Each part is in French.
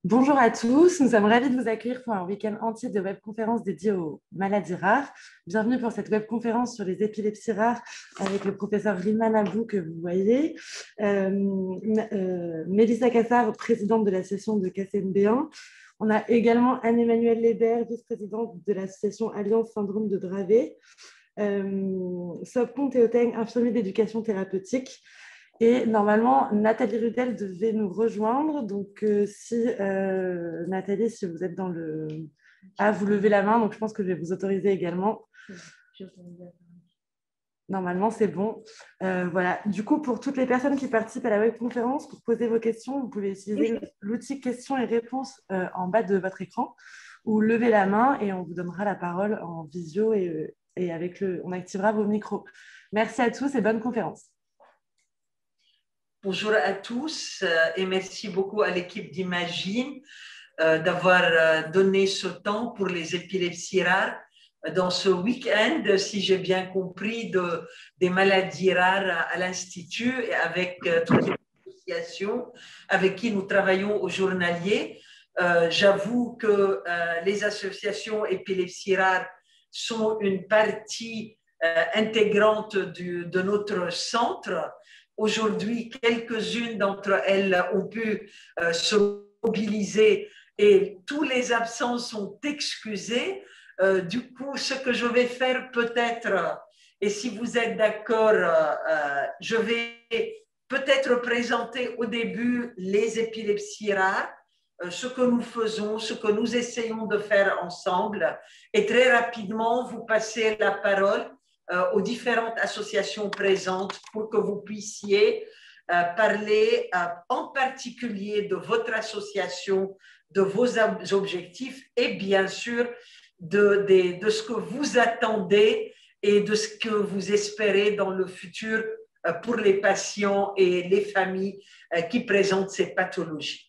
Bonjour à tous, nous sommes ravis de vous accueillir pour un week-end entier de webconférences dédiées aux maladies rares. Bienvenue pour cette webconférence sur les épilepsies rares avec le professeur Rima Abou que vous voyez, Mélissa Cassard, présidente de l'association de KCNB1. On a également Anne-Emmanuelle Lébert, vice-présidente de l'association Alliance Syndrome de Dravet, Sopon Théoteng, infirmier d'éducation thérapeutique. Et normalement, Nathalie Rudel devait nous rejoindre. Donc, Nathalie, si vous êtes dans le... Ah, vous levez la main, donc je pense que je vais vous autoriser également. Normalement, c'est bon. Voilà. Du coup, pour toutes les personnes qui participent à la webconférence, pour poser vos questions, vous pouvez utiliser l'outil questions et réponses en bas de votre écran ou lever la main et on vous donnera la parole en visio et on activera vos micros. Merci à tous et bonne conférence. Bonjour à tous et merci beaucoup à l'équipe d'Imagine d'avoir donné ce temps pour les épilepsies rares dans ce week-end, si j'ai bien compris, des maladies rares à l'Institut et avec toutes les associations avec qui nous travaillons au journalier. J'avoue que les associations épilepsies rares sont une partie intégrante de notre centre. Aujourd'hui, quelques-unes d'entre elles ont pu se mobiliser et tous les absents sont excusés. Du coup, ce que je vais faire peut-être, et si vous êtes d'accord, je vais peut-être présenter au début les épilepsies rares, ce que nous faisons, ce que nous essayons de faire ensemble, et très rapidement, vous passez la parole aux différentes associations présentes pour que vous puissiez parler en particulier de votre association, de vos objectifs et bien sûr de ce que vous attendez et de ce que vous espérez dans le futur pour les patients et les familles qui présentent ces pathologies.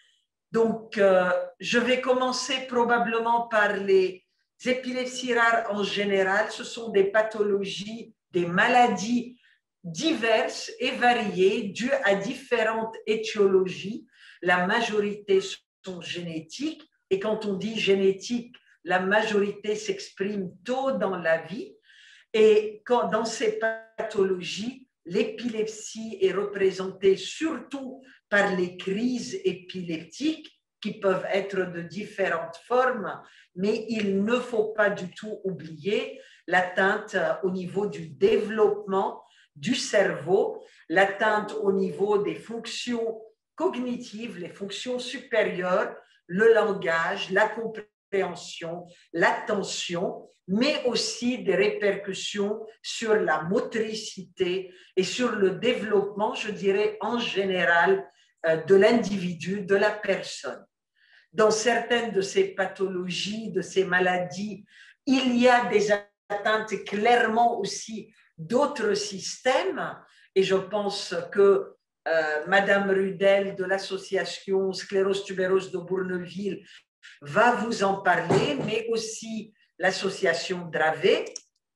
Donc, je vais commencer probablement par les épilepsies rares en général. Ce sont des pathologies, des maladies diverses et variées dues à différentes étiologies. La majorité sont génétiques et quand on dit génétique, la majorité s'exprime tôt dans la vie. Et dans ces pathologies, l'épilepsie est représentée surtout par les crises épileptiques qui peuvent être de différentes formes, mais il ne faut pas du tout oublier l'atteinte au niveau du développement du cerveau, l'atteinte au niveau des fonctions cognitives, les fonctions supérieures, le langage, la compréhension, l'attention, mais aussi des répercussions sur la motricité et sur le développement, je dirais, en général, de l'individu, de la personne. Dans certaines de ces pathologies, de ces maladies, il y a des atteintes clairement aussi d'autres systèmes, et je pense que Madame Rudel de l'association Sclérose Tubereuse de Bourneville va vous en parler, mais aussi l'association Dravet.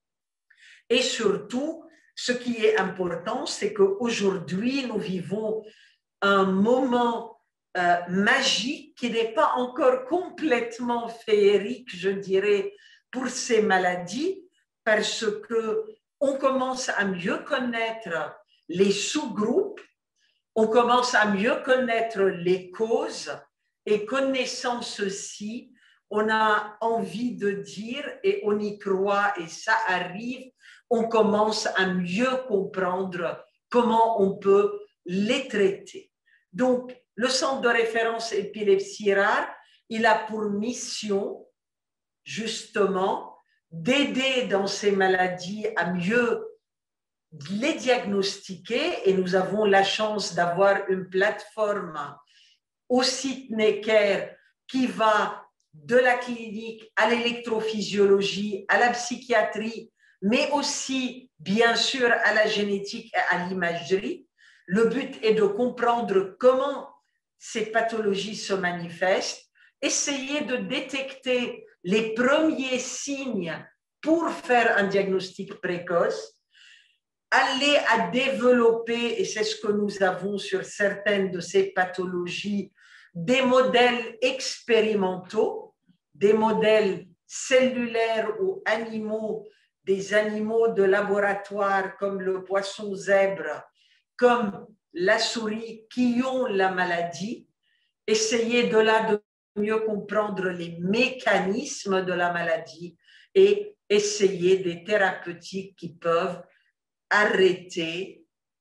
Et surtout, ce qui est important, c'est qu'aujourd'hui, nous vivons un moment magique qui n'est pas encore complètement féerique, je dirais, pour ces maladies, parce qu'on commence à mieux connaître les sous-groupes, on commence à mieux connaître les causes, et connaissant ceci, on a envie de dire, et on y croit, et ça arrive, on commence à mieux comprendre comment on peut les traiter. Donc, le centre de référence épilepsie rare, il a pour mission, justement, d'aider dans ces maladies à mieux les diagnostiquer, et nous avons la chance d'avoir une plateforme au site Necker qui va de la clinique à l'électrophysiologie, à la psychiatrie, mais aussi, bien sûr, à la génétique et à l'imagerie. Le but est de comprendre comment ces pathologies se manifestent, essayer de détecter les premiers signes pour faire un diagnostic précoce, aller à développer, et c'est ce que nous avons sur certaines de ces pathologies, des modèles expérimentaux, des modèles cellulaires ou animaux, des animaux de laboratoire comme le poisson zèbre, comme la souris qui ont la maladie, essayer de là de mieux comprendre les mécanismes de la maladie et essayer des thérapeutiques qui peuvent arrêter,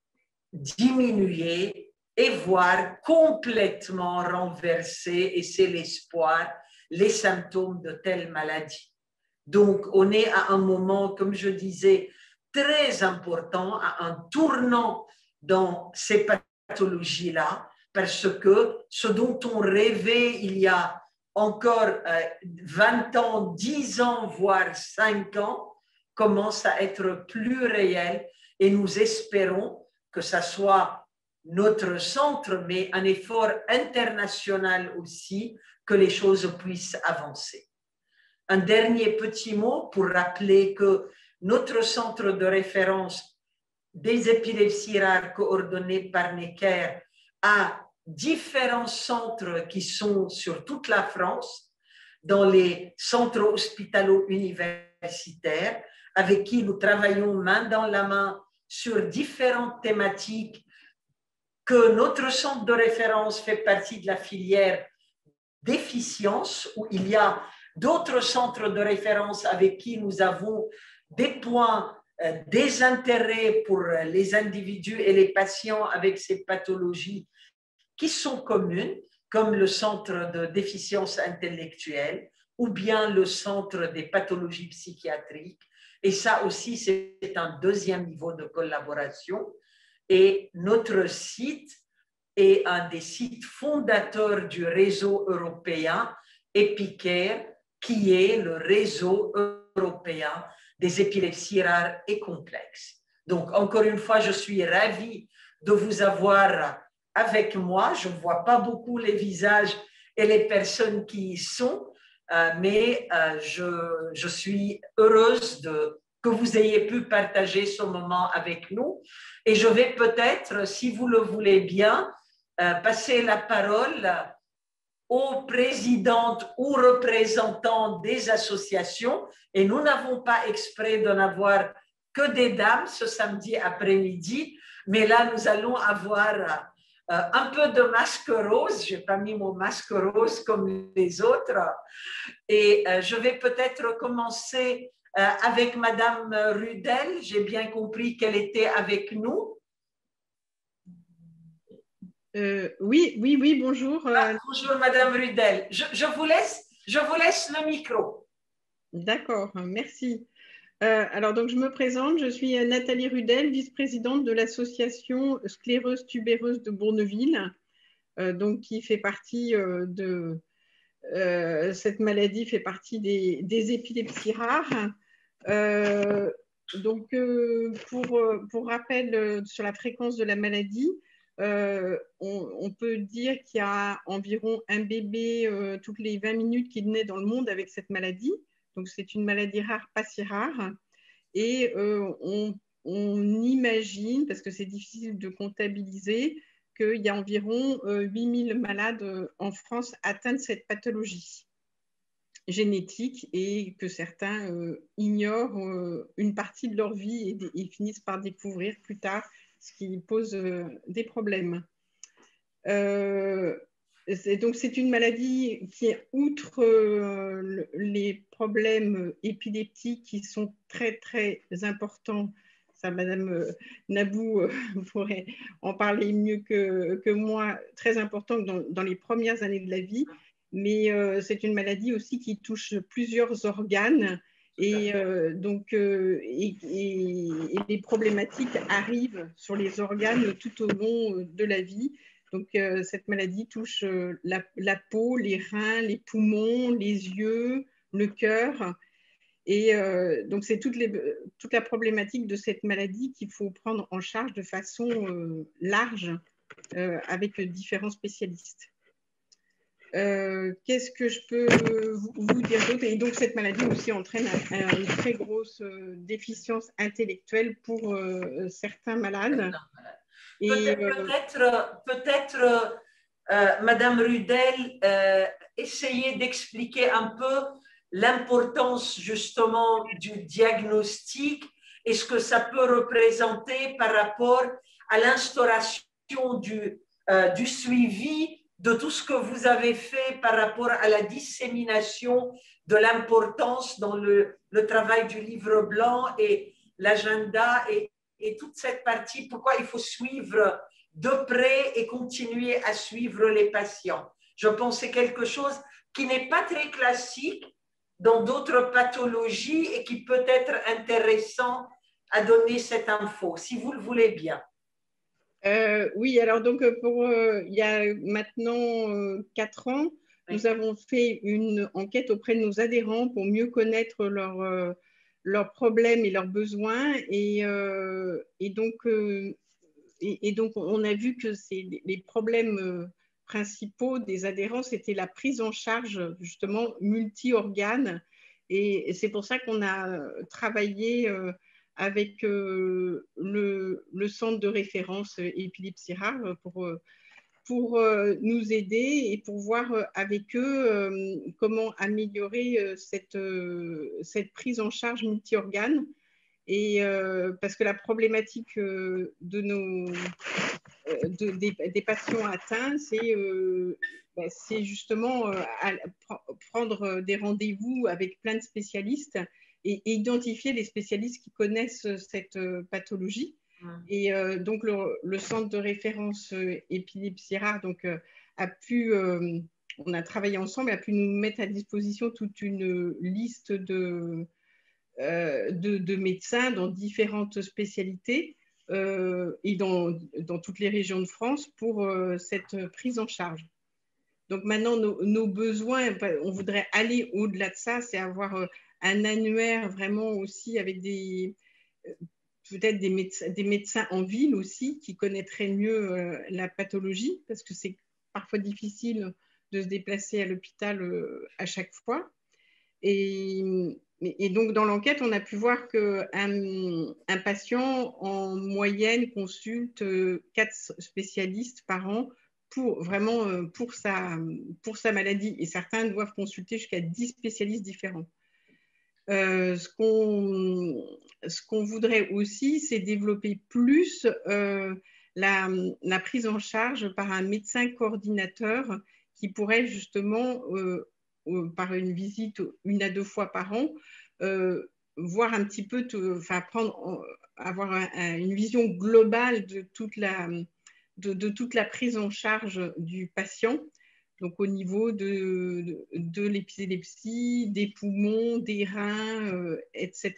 diminuer et voire complètement renverser, et c'est l'espoir, les symptômes de telle maladie. Donc, on est à un moment, comme je disais, très important, à un tournant dans ces pathologies-là, parce que ce dont on rêvait il y a encore 20 ans, 10 ans, voire 5 ans, commence à être plus réel, et nous espérons que ça soit notre centre, mais un effort international aussi, que les choses puissent avancer. Un dernier petit mot pour rappeler que notre centre de référence des épilepsies rares coordonné par Necker a différents centres qui sont sur toute la France, dans les centres hospitalo-universitaires, avec qui nous travaillons main dans la main sur différentes thématiques, que notre centre de référence fait partie de la filière déficience, où il y a d'autres centres de référence avec qui nous avons des points, des intérêts pour les individus et les patients avec ces pathologies qui sont communes, comme le centre de déficience intellectuelle ou bien le centre des pathologies psychiatriques. Et ça aussi, c'est un deuxième niveau de collaboration. Et notre site est un des sites fondateurs du réseau européen EpiCare, qui est le réseau européen des épilepsies rares et complexes. Donc, encore une fois, je suis ravie de vous avoir avec moi. Je ne vois pas beaucoup les visages et les personnes qui y sont, mais je suis heureuse que vous ayez pu partager ce moment avec nous. Et je vais peut-être, si vous le voulez bien, passer la parole aux présidentes ou représentants des associations. Et nous n'avons pas exprès d'en avoir que des dames ce samedi après-midi, mais là, nous allons avoir un peu de masque rose. Je n'ai pas mis mon masque rose comme les autres. Et je vais peut-être commencer avec Madame Rudel. J'ai bien compris qu'elle était avec nous. Oui, bonjour. Bonjour, Madame Rudel. Je vous laisse le micro. D'accord, merci. Alors, donc, je me présente. Je suis Nathalie Rudel, vice-présidente de l'association sclérose tubéreuse de Bourneville, donc qui fait partie cette maladie fait partie des épilepsies rares. Pour rappel sur la fréquence de la maladie, on peut dire qu'il y a environ un bébé toutes les 20 minutes qui naît dans le monde avec cette maladie. Donc, c'est une maladie rare, pas si rare. Et on imagine, parce que c'est difficile de comptabiliser, qu'il y a environ 8000 malades en France atteints de cette pathologie génétique et que certains ignorent une partie de leur vie et finissent par découvrir plus tard, ce qui pose des problèmes. Donc, c'est une maladie qui, outre les problèmes épileptiques qui sont très, très importants, ça, Madame Nabou pourrait en parler mieux que moi, très important dans les premières années de la vie, mais c'est une maladie aussi qui touche plusieurs organes et les problématiques arrivent sur les organes tout au long de la vie. Donc, cette maladie touche la peau, les reins, les poumons, les yeux, le cœur. Et donc, c'est toute la problématique de cette maladie qu'il faut prendre en charge de façon large avec différents spécialistes. Qu'est-ce que je peux vous dire d'autre? Et donc, cette maladie aussi entraîne une très grosse déficience intellectuelle pour certains malades. Peut-être Madame Rudel, essayez d'expliquer un peu l'importance justement du diagnostic et ce que ça peut représenter par rapport à l'instauration du suivi de tout ce que vous avez fait par rapport à la dissémination de l'importance dans le travail du livre blanc et l'agenda et toute cette partie, pourquoi il faut suivre de près et continuer à suivre les patients. Je pense que c'est quelque chose qui n'est pas très classique dans d'autres pathologies et qui peut être intéressant à donner cette info, si vous le voulez bien. Oui, alors donc il y a maintenant 4 ans, nous avons fait une enquête auprès de nos adhérents pour mieux connaître leurs problèmes et leurs besoins. Et donc, on a vu que les problèmes principaux des adhérents, c'était la prise en charge justement multi-organes. Et c'est pour ça qu'on a travaillé avec le centre de référence épilepsie rare pour nous aider et pour voir avec eux comment améliorer cette prise en charge multi-organes. Et parce que la problématique des patients atteints, c'est justement prendre des rendez-vous avec plein de spécialistes et identifier les spécialistes qui connaissent cette pathologie. Et donc, le centre de référence épilepsie rare on a travaillé ensemble, a pu nous mettre à disposition toute une liste de médecins dans différentes spécialités et dans toutes les régions de France pour cette prise en charge. Donc maintenant, nos besoins, on voudrait aller au-delà de ça, c'est avoir un annuaire vraiment aussi avec peut-être des médecins en ville aussi qui connaîtraient mieux la pathologie, parce que c'est parfois difficile de se déplacer à l'hôpital à chaque fois. Et donc, dans l'enquête, on a pu voir qu'un patient, en moyenne, consulte 4 spécialistes par an pour sa maladie. Et certains doivent consulter jusqu'à 10 spécialistes différents. Ce qu'on voudrait aussi, c'est développer plus la prise en charge par un médecin coordinateur qui pourrait justement, par une visite 1 à 2 fois par an, voir un petit peu, avoir une vision globale de toute la prise en charge du patient. Donc, au niveau de l'épilepsie, des poumons, des reins, etc.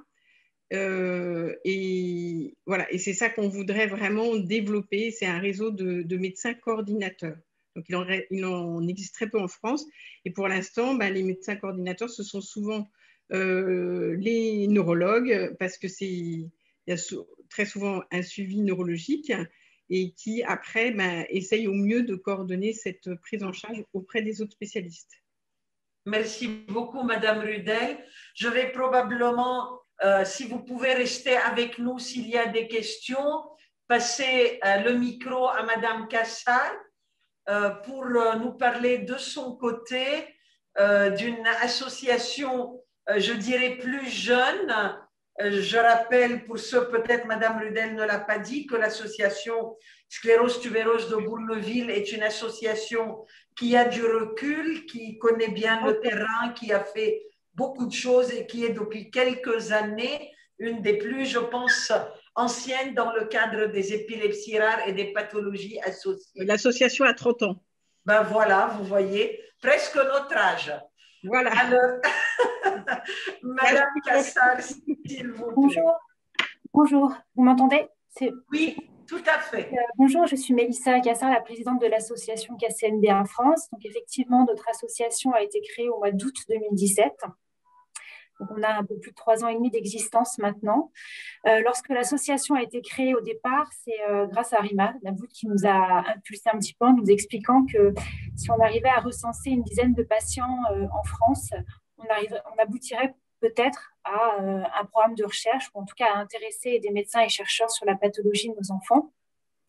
Et voilà, et c'est ça qu'on voudrait vraiment développer. C'est un réseau de médecins coordinateurs. Donc, il en existe très peu en France. Et pour l'instant, les médecins coordinateurs, ce sont souvent les neurologues, parce qu'il y a très souvent un suivi neurologique et qui, après, essayent au mieux de coordonner cette prise en charge auprès des autres spécialistes. Merci beaucoup, Madame Rudel. Je vais probablement, si vous pouvez rester avec nous s'il y a des questions, passer le micro à Madame Cassar pour nous parler de son côté d'une association, je dirais, plus jeune. Je rappelle, pour ceux, peut-être Madame Rudel ne l'a pas dit, que l'association Sclérose tubéreuse de Bourneville est une association qui a du recul, qui connaît bien le terrain, qui a fait beaucoup de choses et qui est depuis quelques années une des plus, je pense, anciennes dans le cadre des épilepsies rares et des pathologies associées. L'association a 30 ans. Ben voilà, vous voyez, presque notre âge. Voilà. Alors, Madame Cassar, s'il vous plaît. Bonjour. Bonjour, vous m'entendez? Oui, tout à fait. Bonjour, je suis Mélissa Cassar, la présidente de l'association KCNB1 France. Donc effectivement, notre association a été créée au mois d'août 2017. Donc, on a un peu plus de 3 ans et demi d'existence maintenant. Lorsque l'association a été créée au départ, c'est grâce à Rima Nabout qui nous a impulsé un petit peu en nous expliquant que si on arrivait à recenser une dizaine de patients en France, on aboutirait peut-être à un programme de recherche ou en tout cas à intéresser des médecins et chercheurs sur la pathologie de nos enfants.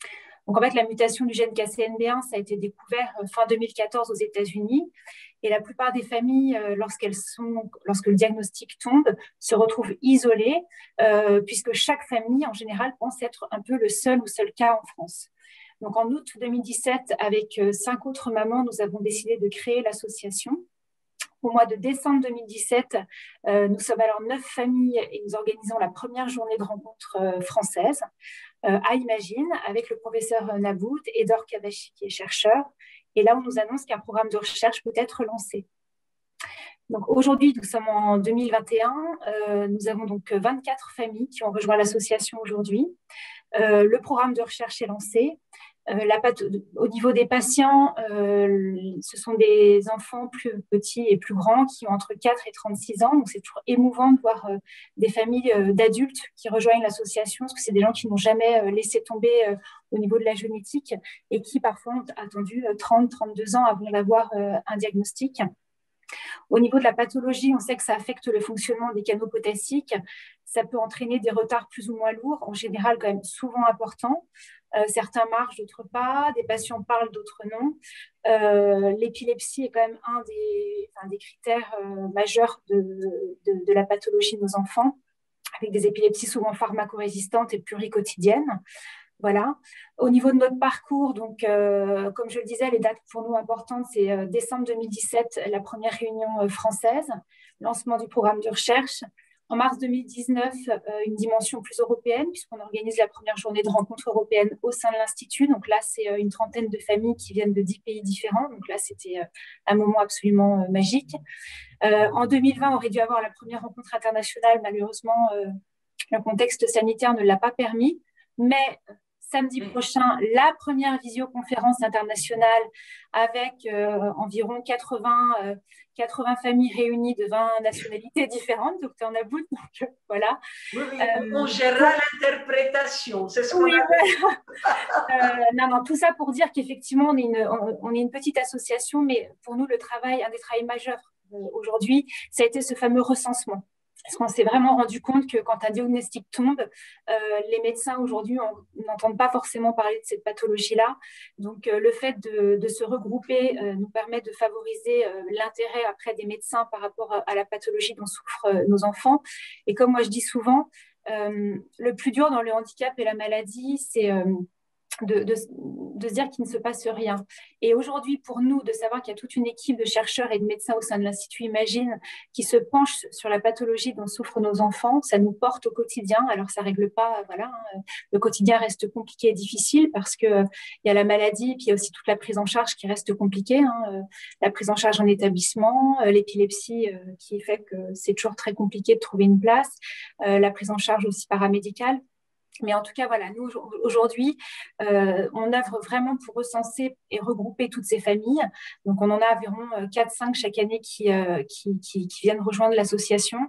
Donc, en fait, la mutation du gène KCNB1, ça a été découvert fin 2014 aux États-Unis. Et la plupart des familles, lorsque le diagnostic tombe, se retrouvent isolées, puisque chaque famille, en général, pense être un peu le seul ou seul cas en France. Donc, en août 2017, avec 5 autres mamans, nous avons décidé de créer l'association. Au mois de décembre 2017, nous sommes alors 9 familles et nous organisons la première journée de rencontre française à Imagine avec le professeur Nabout et Dor Kadashi qui est chercheur. Et là, on nous annonce qu'un programme de recherche peut être lancé. Donc aujourd'hui, nous sommes en 2021. Nous avons donc 24 familles qui ont rejoint l'association aujourd'hui. Le programme de recherche est lancé. Au niveau des patients, ce sont des enfants plus petits et plus grands qui ont entre 4 et 36 ans. Donc, c'est toujours émouvant de voir des familles d'adultes qui rejoignent l'association parce que c'est des gens qui n'ont jamais laissé tomber au niveau de la génétique et qui parfois ont attendu 30, 32 ans avant d'avoir un diagnostic. Au niveau de la pathologie, on sait que ça affecte le fonctionnement des canaux potassiques. Ça peut entraîner des retards plus ou moins lourds, en général quand même souvent importants. Certains marchent, d'autres pas. Des patients parlent, d'autres non. L'épilepsie est quand même un des critères majeurs de la pathologie de nos enfants, avec des épilepsies souvent pharmacorésistantes et pluricotidiennes. Voilà. Au niveau de notre parcours, donc, comme je le disais, les dates pour nous importantes, c'est décembre 2017, la première réunion française, lancement du programme de recherche. En mars 2019, une dimension plus européenne, puisqu'on organise la première journée de rencontre européenne au sein de l'Institut. Donc là, c'est une trentaine de familles qui viennent de 10 pays différents. Donc là, c'était un moment absolument magique. En 2020, on aurait dû avoir la première rencontre internationale. Malheureusement, le contexte sanitaire ne l'a pas permis. Mais samedi prochain, la première visioconférence internationale avec environ 80 familles réunies de 20 nationalités différentes, docteur Nabout. Donc, voilà. Oui, on gérera l'interprétation, c'est ce qu'on non, tout ça pour dire qu'effectivement, on est une petite association, mais pour nous, un des travaux majeurs aujourd'hui, ça a été ce fameux recensement. Parce qu'on s'est vraiment rendu compte que quand un diagnostic tombe, les médecins aujourd'hui n'entendent pas forcément parler de cette pathologie-là. Donc, le fait de se regrouper nous permet de favoriser l'intérêt après des médecins par rapport à la pathologie dont souffrent nos enfants. Et comme moi je dis souvent, le plus dur dans le handicap et la maladie, c'est de se dire qu'il ne se passe rien. Et aujourd'hui, pour nous, de savoir qu'il y a toute une équipe de chercheurs et de médecins au sein de l'Institut Imagine qui se penche sur la pathologie dont souffrent nos enfants, ça nous porte au quotidien. Alors, ça ne règle pas, voilà, le quotidien reste compliqué et difficile parce qu'il y a la maladie, puis il y a aussi toute la prise en charge qui reste compliquée. La prise en charge en établissement, l'épilepsie qui fait que c'est toujours très compliqué de trouver une place, la prise en charge aussi paramédicale. Mais en tout cas, voilà, nous, aujourd'hui, on œuvre vraiment pour recenser et regrouper toutes ces familles. Donc, on en a environ 4-5 chaque année qui viennent rejoindre l'association.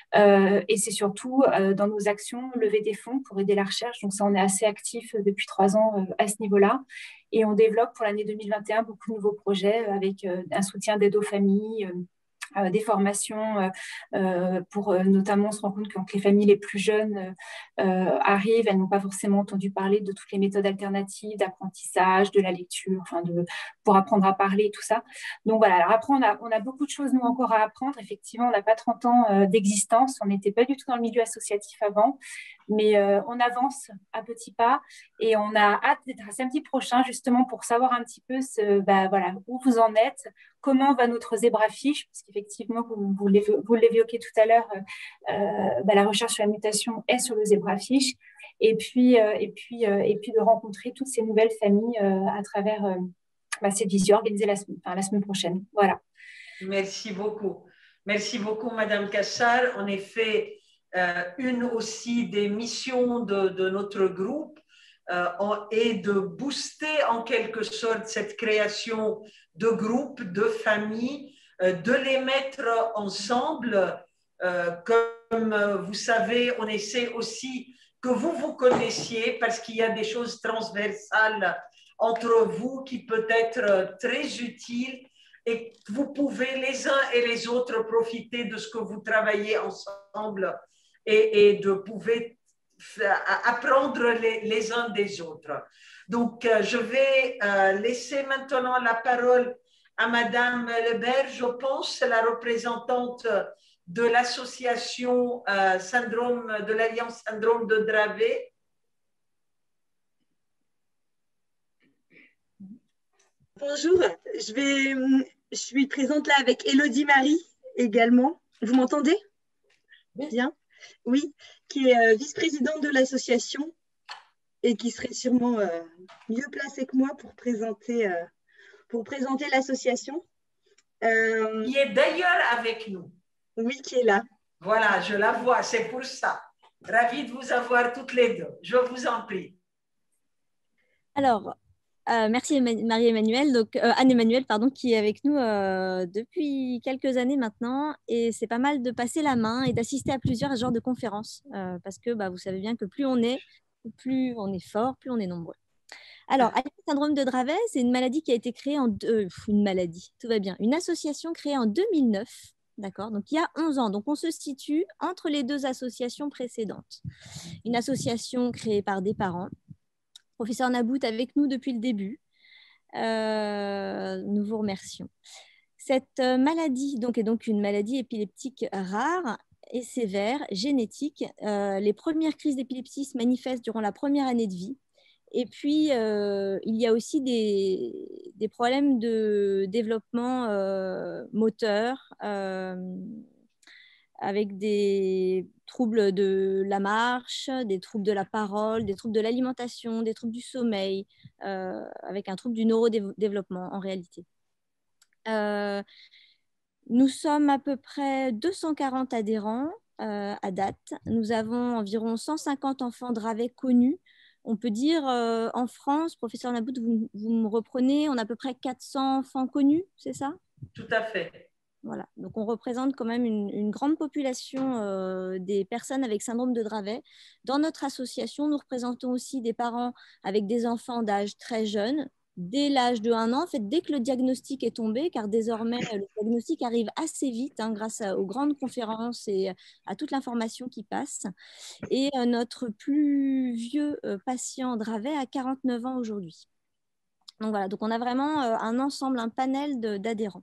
Et c'est surtout, dans nos actions, lever des fonds pour aider la recherche. Donc, ça, on est assez actifs depuis 3 ans à ce niveau-là. Et on développe pour l'année 2021 beaucoup de nouveaux projets avec un soutien d'aide aux familles, des formations pour notamment on se rend compte que quand les familles les plus jeunes arrivent, elles n'ont pas forcément entendu parler de toutes les méthodes alternatives d'apprentissage, de la lecture, pour apprendre à parler et tout ça. Donc voilà, alors après on a beaucoup de choses nous encore à apprendre. Effectivement, on n'a pas 30 ans d'existence, on n'était pas du tout dans le milieu associatif avant, mais on avance à petits pas et on a hâte d'être à samedi prochain justement pour savoir un petit peu voilà, où vous en êtes, comment va notre zébrafiche, parce qu'effectivement, vous l'évoquez tout à l'heure, la recherche sur la mutation est sur le zébrafiche, et puis de rencontrer toutes ces nouvelles familles à travers cette visio organisée la semaine prochaine. Voilà. Merci beaucoup. Merci beaucoup, Madame Cassar. En effet, une aussi des missions de notre groupe est de booster en quelque sorte cette création de groupes, de familles, de les mettre ensemble. Comme vous savez, on essaie aussi que vous vous connaissiez parce qu'il y a des choses transversales entre vous qui peuvent être très utiles et vous pouvez les uns et les autres profiter de ce que vous travaillez ensemble et de pouvoir apprendre les uns des autres. Donc, je vais laisser maintenant la parole à Madame Lebert, je pense, la représentante de l'association de l'Alliance Syndrome de Dravet. Bonjour, je suis présente là avec Élodie Marie également. Vous m'entendez? Bien. Oui, qui est vice-présidente de l'association et qui serait sûrement mieux placée que moi pour présenter l'association. Qui est d'ailleurs avec nous. Oui, qui est là. Voilà, je la vois, c'est pour ça. Ravie de vous avoir toutes les deux. Je vous en prie. Alors, merci Marie-Emmanuelle, donc Anne-Emmanuelle, pardon, qui est avec nous depuis quelques années maintenant. Et c'est pas mal de passer la main et d'assister à plusieurs genres de conférences parce que vous savez bien que plus on est fort, plus on est nombreux. Alors, le syndrome de Dravet, c'est une maladie qui a été créée une association créée en 2009, d'accord, donc il y a 11 ans. Donc, on se situe entre les deux associations précédentes. Une association créée par des parents. Professeur Nabout avec nous depuis le début. Nous vous remercions. Cette maladie est donc une maladie épileptique rare et sévère, génétique. Les premières crises d'épilepsie se manifestent durant la première année de vie. Et puis, il y a aussi des problèmes de développement moteur avec des troubles de la marche, des troubles de la parole, des troubles de l'alimentation, des troubles du sommeil, avec un trouble du neurodéveloppement en réalité. Nous sommes à peu près 240 adhérents à date. Nous avons environ 150 enfants Dravet connus. On peut dire en France, professeur Nabout, vous me reprenez, on a à peu près 400 enfants connus, c'est ça? Tout à fait. Voilà, donc on représente quand même une grande population des personnes avec syndrome de Dravet. Dans notre association, nous représentons aussi des parents avec des enfants d'âge très jeune, dès l'âge de 1 an, en fait, dès que le diagnostic est tombé, car désormais le diagnostic arrive assez vite grâce aux grandes conférences et à toute l'information qui passe. Et notre plus vieux patient Dravet a 49 ans aujourd'hui. Donc voilà, donc on a vraiment un ensemble, un panel d'adhérents.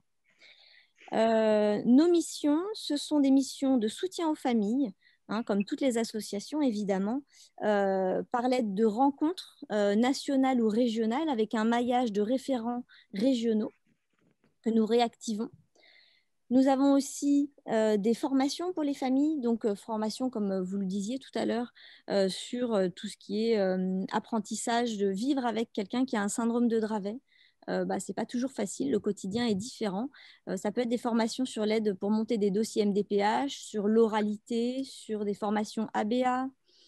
Nos missions, ce sont des missions de soutien aux familles, comme toutes les associations évidemment, par l'aide de rencontres nationales ou régionales avec un maillage de référents régionaux que nous réactivons. Nous avons aussi des formations pour les familles, donc formations comme vous le disiez tout à l'heure sur tout ce qui est apprentissage de vivre avec quelqu'un qui a un syndrome de Dravet. Ce n'est pas toujours facile, le quotidien est différent. Ça peut être des formations sur l'aide pour monter des dossiers MDPH, sur l'oralité, sur des formations ABA,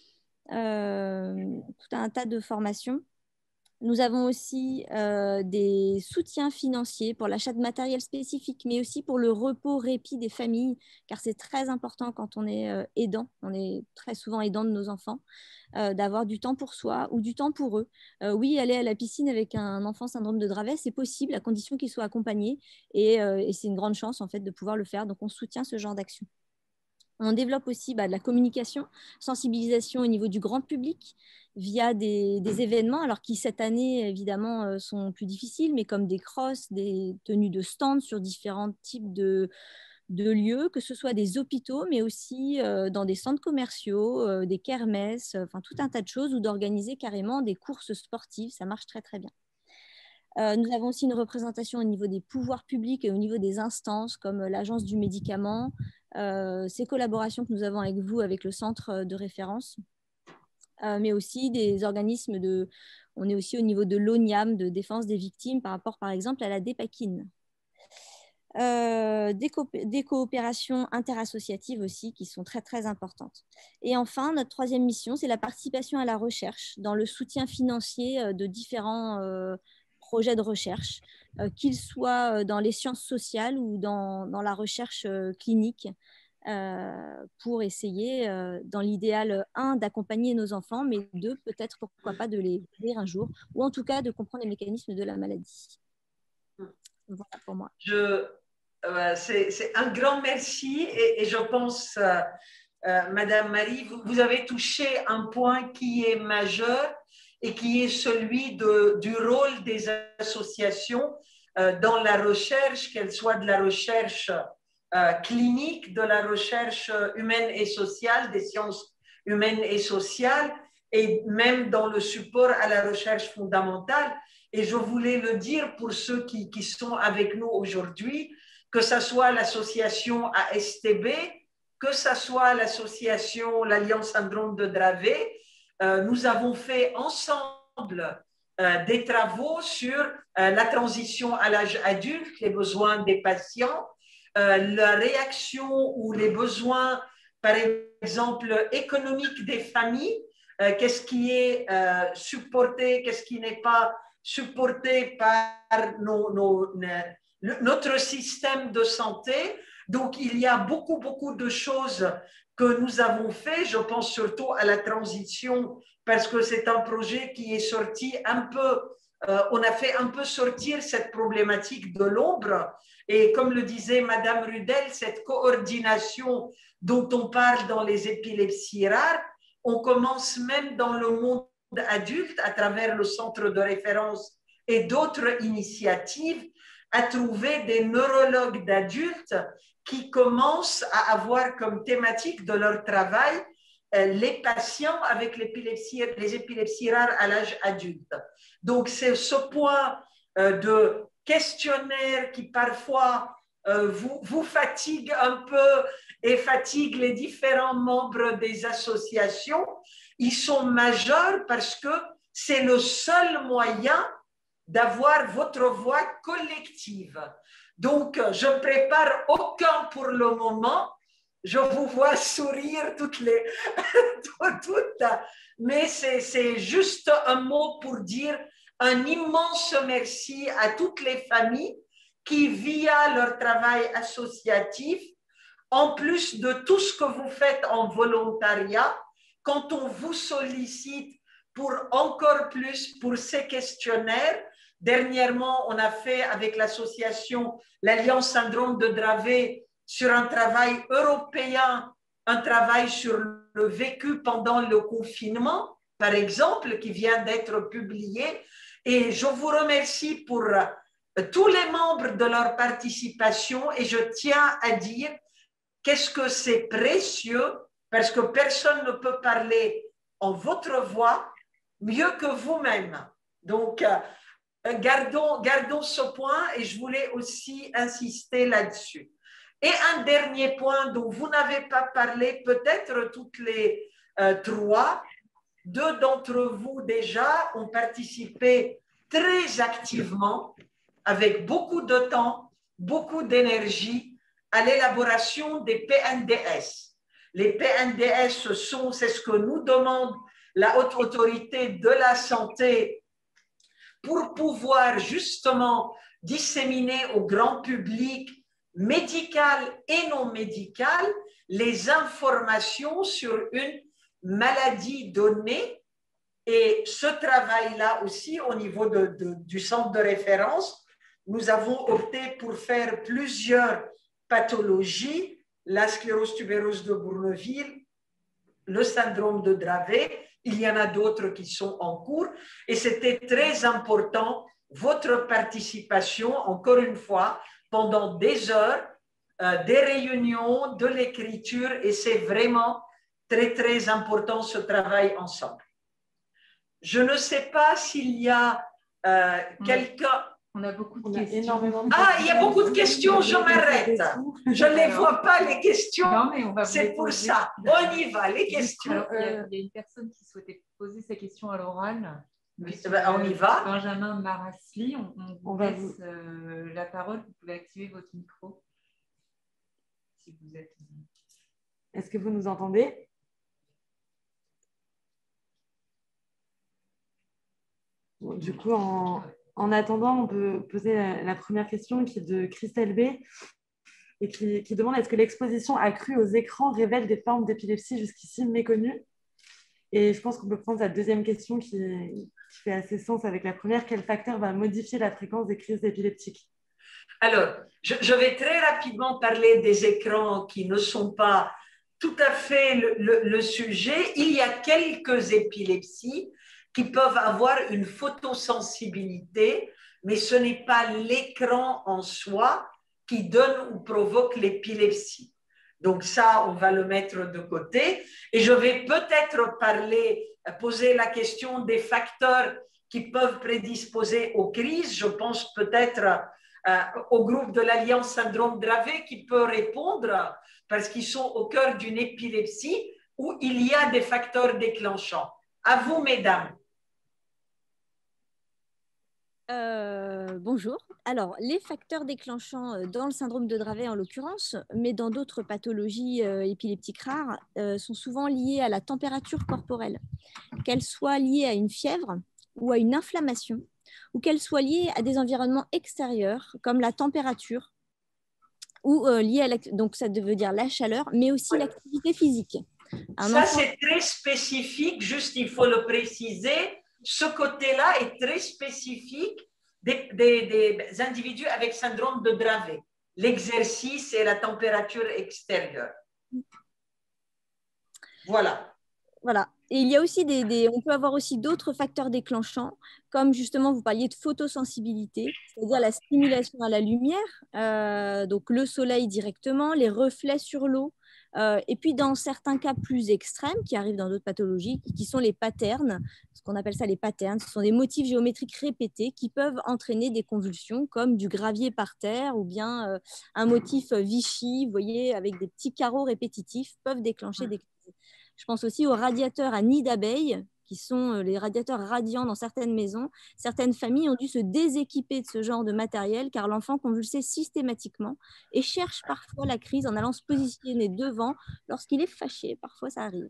tout un tas de formations. Nous avons aussi des soutiens financiers pour l'achat de matériel spécifique, mais aussi pour le repos-répit des familles, car c'est très important quand on est aidant, on est très souvent aidant de nos enfants, d'avoir du temps pour soi ou du temps pour eux. Oui, aller à la piscine avec un enfant syndrome de Dravet, c'est possible à condition qu'il soit accompagné, et c'est une grande chance en fait de pouvoir le faire, donc on soutient ce genre d'action. On développe aussi de la communication, sensibilisation au niveau du grand public via des événements, alors qui cette année évidemment sont plus difficiles, mais comme des crosses, des tenues de stands sur différents types de lieux, que ce soit des hôpitaux, mais aussi dans des centres commerciaux, des kermesses, enfin tout un tas de choses, ou d'organiser carrément des courses sportives, ça marche très très bien. Nous avons aussi une représentation au niveau des pouvoirs publics et au niveau des instances comme l'Agence du médicament, ces collaborations que nous avons avec vous, avec le centre de référence, mais aussi des organismes on est aussi au niveau de l'ONIAM, de défense des victimes, par rapport par exemple à la DEPAKIN. Des coopérations interassociatives aussi qui sont très très importantes. Et enfin, notre troisième mission, c'est la participation à la recherche dans le soutien financier de différents projets de recherche, qu'ils soient dans les sciences sociales ou dans la recherche clinique, pour essayer, dans l'idéal, 1, d'accompagner nos enfants, mais 2, peut-être, pourquoi pas, de les guérir un jour, ou en tout cas de comprendre les mécanismes de la maladie. Voilà pour moi. C'est un grand merci et je pense Madame Marie, vous avez touché un point qui est majeur et qui est celui du rôle des associations dans la recherche, qu'elle soit de la recherche clinique, de la recherche humaine et sociale, des sciences humaines et sociales, et même dans le support à la recherche fondamentale. Et je voulais le dire pour ceux qui sont avec nous aujourd'hui, que ce soit l'association ASTB, que ce soit l'association, l'Alliance Syndrome de Dravet, nous avons fait ensemble des travaux sur la transition à l'âge adulte, les besoins des patients, la réaction ou les besoins, par exemple, économiques des familles, qu'est-ce qui est supporté, qu'est-ce qui n'est pas supporté par notre système de santé. Donc, il y a beaucoup de choses que nous avons fait. Je pense surtout à la transition parce que c'est un projet qui est sorti un peu, on a fait un peu sortir cette problématique de l'ombre. Et comme le disait Madame Rudel, cette coordination dont on parle dans les épilepsies rares, on commence même dans le monde adulte à travers le centre de référence et d'autres initiatives à trouver des neurologues d'adultes qui commencent à avoir comme thématique de leur travail les patients avec les épilepsies rares à l'âge adulte. Donc, c'est ce point de questionnaire qui parfois vous fatigue un peu et fatigue les différents membres des associations. Ils sont majeurs parce que c'est le seul moyen d'avoir votre voix collective. Donc, je ne prépare aucun pour le moment. Je vous vois sourire toutes, mais c'est juste un mot pour dire un immense merci à toutes les familles qui, via leur travail associatif, en plus de tout ce que vous faites en volontariat, quand on vous sollicite pour encore plus pour ces questionnaires. Dernièrement, on a fait avec l'association l'Alliance Syndrome de Dravet sur un travail européen, un travail sur le vécu pendant le confinement, par exemple, qui vient d'être publié. Et je vous remercie pour tous les membres de leur participation et je tiens à dire qu'est-ce que c'est précieux parce que personne ne peut parler en votre voix mieux que vous-même. Donc, gardons ce point et je voulais aussi insister là-dessus. Et un dernier point dont vous n'avez pas parlé, peut-être toutes les trois, deux d'entre vous déjà ont participé très activement, avec beaucoup de temps, beaucoup d'énergie, à l'élaboration des PNDS. Les PNDS, c'est ce que nous demande la Haute Autorité de la Santé pour pouvoir justement disséminer au grand public médical et non médical les informations sur une maladie donnée. Et ce travail-là aussi, au niveau du centre de référence, nous avons opté pour faire plusieurs pathologies, la sclérose tubereuse de Bourneville, le syndrome de Dravet, il y en a d'autres qui sont en cours et c'était très important votre participation, encore une fois, pendant des heures, des réunions, de l'écriture et c'est vraiment très important ce travail ensemble. Je ne sais pas s'il y a quelqu'un... On a beaucoup de questions. Il y a beaucoup de questions, je m'arrête. Je ne les vois pas, les questions. C'est pour ça. On y va, les questions. Alors, il y a une personne qui souhaitait poser sa question à l'oral. On y va. Benjamin Marasli, on vous laisse la parole. Vous pouvez activer votre micro. Si vous êtes... Est-ce que vous nous entendez? Bon, du coup, en attendant, on peut poser la première question qui est de Christelle B et qui demande est-ce que l'exposition accrue aux écrans révèle des formes d'épilepsie jusqu'ici méconnues? Et je pense qu'on peut prendre la deuxième question qui fait assez sens avec la première. Quel facteur va modifier la fréquence des crises épileptiques? Alors, je vais très rapidement parler des écrans qui ne sont pas tout à fait le sujet. Il y a quelques épilepsies qui peuvent avoir une photosensibilité, mais ce n'est pas l'écran en soi qui donne ou provoque l'épilepsie. Donc ça, on va le mettre de côté. Et je vais peut-être poser la question des facteurs qui peuvent prédisposer aux crises. Je pense peut-être au groupe de l'Alliance Syndrome Dravet qui peut répondre parce qu'ils sont au cœur d'une épilepsie où il y a des facteurs déclenchants. À vous, mesdames. Bonjour. Alors, les facteurs déclenchants dans le syndrome de Dravet en l'occurrence, mais dans d'autres pathologies épileptiques rares, sont souvent liés à la température corporelle, qu'elle soit liée à une fièvre ou à une inflammation, ou qu'elle soit liée à des environnements extérieurs comme la température, ou liée à donc ça veut dire la chaleur, mais aussi l'activité physique. Ça, c'est très spécifique, juste il faut le préciser. Ce côté-là est très spécifique des individus avec syndrome de Dravet, l'exercice et la température extérieure. Voilà. Voilà. Et il y a aussi on peut avoir aussi d'autres facteurs déclenchants, comme justement, vous parliez de photosensibilité, c'est-à-dire la stimulation à la lumière, donc le soleil directement, les reflets sur l'eau, et puis dans certains cas plus extrêmes, qui arrivent dans d'autres pathologies, qui sont les patterns, ce qu'on appelle ça les patterns, ce sont des motifs géométriques répétés qui peuvent entraîner des convulsions, comme du gravier par terre, ou bien un motif Vichy, vous voyez, avec des petits carreaux répétitifs, peuvent déclencher des crises. Je pense aussi aux radiateurs à nid d'abeilles, qui sont les radiateurs radiants dans certaines maisons. Certaines familles ont dû se déséquiper de ce genre de matériel car l'enfant convulsait systématiquement et cherche parfois la crise en allant se positionner devant lorsqu'il est fâché. Parfois, ça arrive.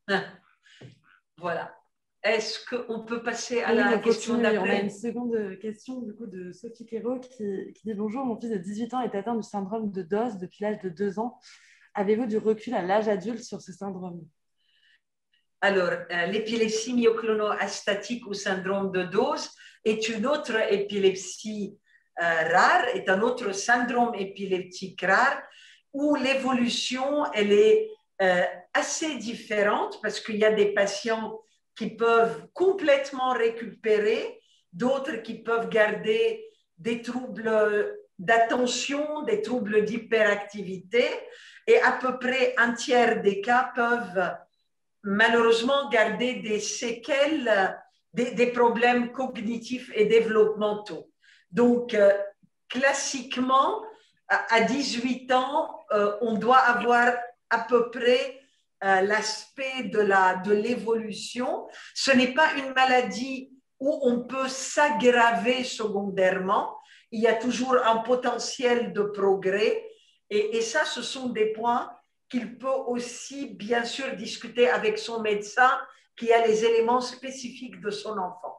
Voilà. Est-ce qu'on peut passer à la question d'après? On a une seconde question du coup, de Sophie Quérault qui dit « Bonjour, mon fils de 18 ans est atteint du syndrome de DOS depuis l'âge de 2 ans. Avez-vous du recul à l'âge adulte sur ce syndrome ?» Alors, l'épilepsie myoclono-astatique ou syndrome de Dose est une autre épilepsie rare, est un autre syndrome épileptique rare où l'évolution, elle est assez différente parce qu'il y a des patients qui peuvent complètement récupérer, d'autres qui peuvent garder des troubles d'attention, des troubles d'hyperactivité et à peu près un tiers des cas peuvent malheureusement garder des séquelles, des problèmes cognitifs et développementaux. Donc, classiquement, à 18 ans, on doit avoir à peu près l'aspect de l'évolution. Ce n'est pas une maladie où on peut s'aggraver secondairement. Il y a toujours un potentiel de progrès. Et ça, ce sont des points qu'il peut aussi, bien sûr, discuter avec son médecin qui a les éléments spécifiques de son enfant.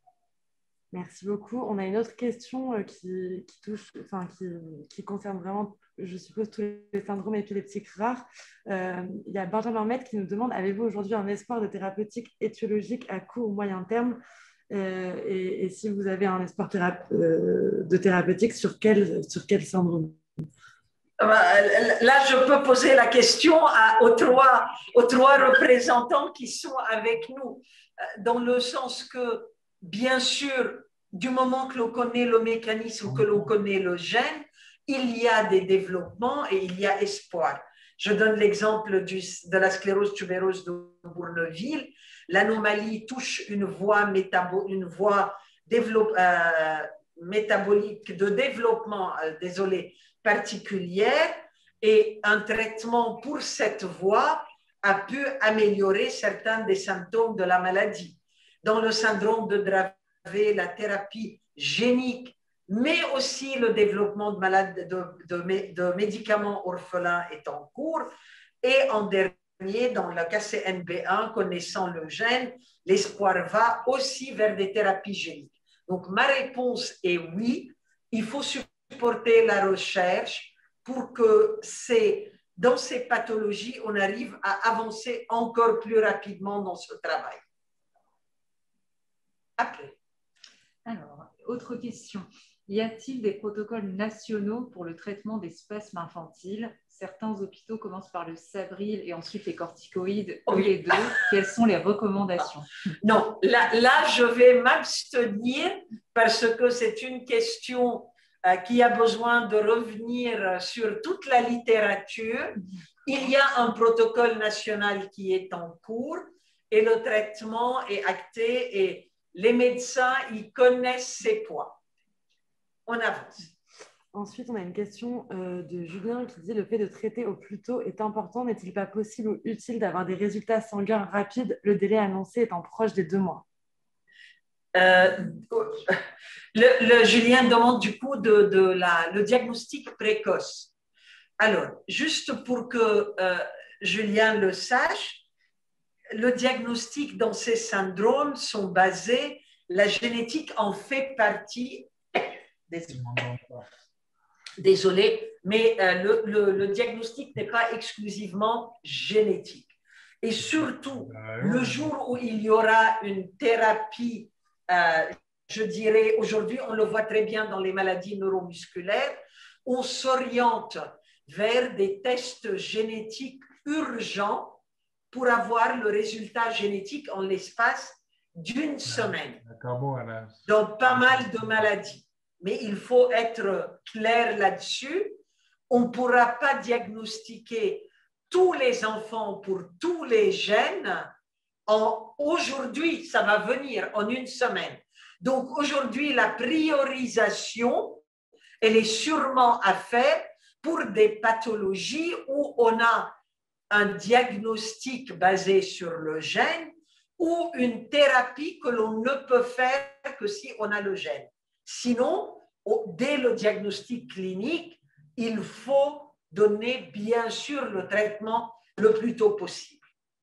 Merci beaucoup. On a une autre question qui concerne vraiment, je suppose, tous les syndromes épileptiques rares. Il y a Benjamin Met qui nous demande « Avez-vous aujourd'hui un espoir de thérapeutique étiologique à court ou moyen terme et si vous avez un espoir de thérapeutique, sur quel syndrome ?» Là, je peux poser la question aux trois représentants qui sont avec nous, dans le sens que, bien sûr, du moment que l'on connaît le mécanisme, que l'on connaît le gène, il y a des développements et il y a espoir. Je donne l'exemple de la sclérose tubereuse de Bourneville. L'anomalie touche une voie métabolique de développement, particulière, et un traitement pour cette voie a pu améliorer certains des symptômes de la maladie. Dans le syndrome de Dravet, la thérapie génique, mais aussi le développement de médicaments orphelins est en cours. Et en dernier, dans le KCNB1, connaissant le gène, l'espoir va aussi vers des thérapies géniques. Donc, ma réponse est oui, il faut supporter la recherche pour que dans ces pathologies, on arrive à avancer encore plus rapidement dans ce travail. Après. Alors, autre question. Y a-t-il des protocoles nationaux pour le traitement des spasmes infantiles? Certains hôpitaux commencent par le Sabril et ensuite les corticoïdes, ou les deux. Quelles sont les recommandations? Non, là, je vais m'abstenir parce que c'est une question qui a besoin de revenir sur toute la littérature. Il y a un protocole national qui est en cours et le traitement est acté et les médecins, ils connaissent ces poids. On avance. Ensuite, on a une question de Julien qui dit « Le fait de traiter au plus tôt est important. N'est-il pas possible ou utile d'avoir des résultats sanguins rapides, le délai annoncé étant proche des 2 mois ?» Julien demande du coup le diagnostic précoce. Alors, juste pour que Julien le sache, le diagnostic dans ces syndromes sont basés, la génétique en fait partie. Désolé, mais le diagnostic n'est pas exclusivement génétique. Et surtout, le jour où il y aura une thérapie, je dirais, aujourd'hui, on le voit très bien dans les maladies neuromusculaires, on s'oriente vers des tests génétiques urgents pour avoir le résultat génétique en l'espace d'une semaine. Dans pas mal de maladies. Mais il faut être clair là-dessus. On ne pourra pas diagnostiquer tous les enfants pour tous les gènes. Aujourd'hui, ça va venir en une semaine. Donc aujourd'hui, la priorisation, elle est sûrement à faire pour des pathologies où on a un diagnostic basé sur le gène ou une thérapie que l'on ne peut faire que si on a le gène. Sinon, dès le diagnostic clinique, il faut donner bien sûr le traitement le plus tôt possible.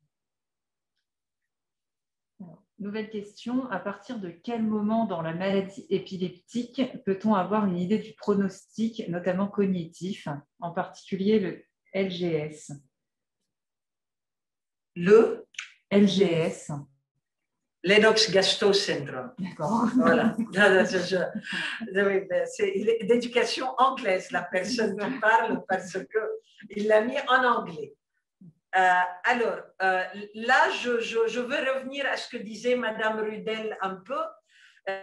Nouvelle question, à partir de quel moment dans la maladie épileptique peut-on avoir une idée du pronostic, notamment cognitif, en particulier le LGS? Le LGS. Lennox-Gastaut syndrome. D'accord. Voilà. C'est d'éducation anglaise, la personne qui parle, parce qu'il l'a mis en anglais. Alors, là, je veux revenir à ce que disait Madame Rudel un peu.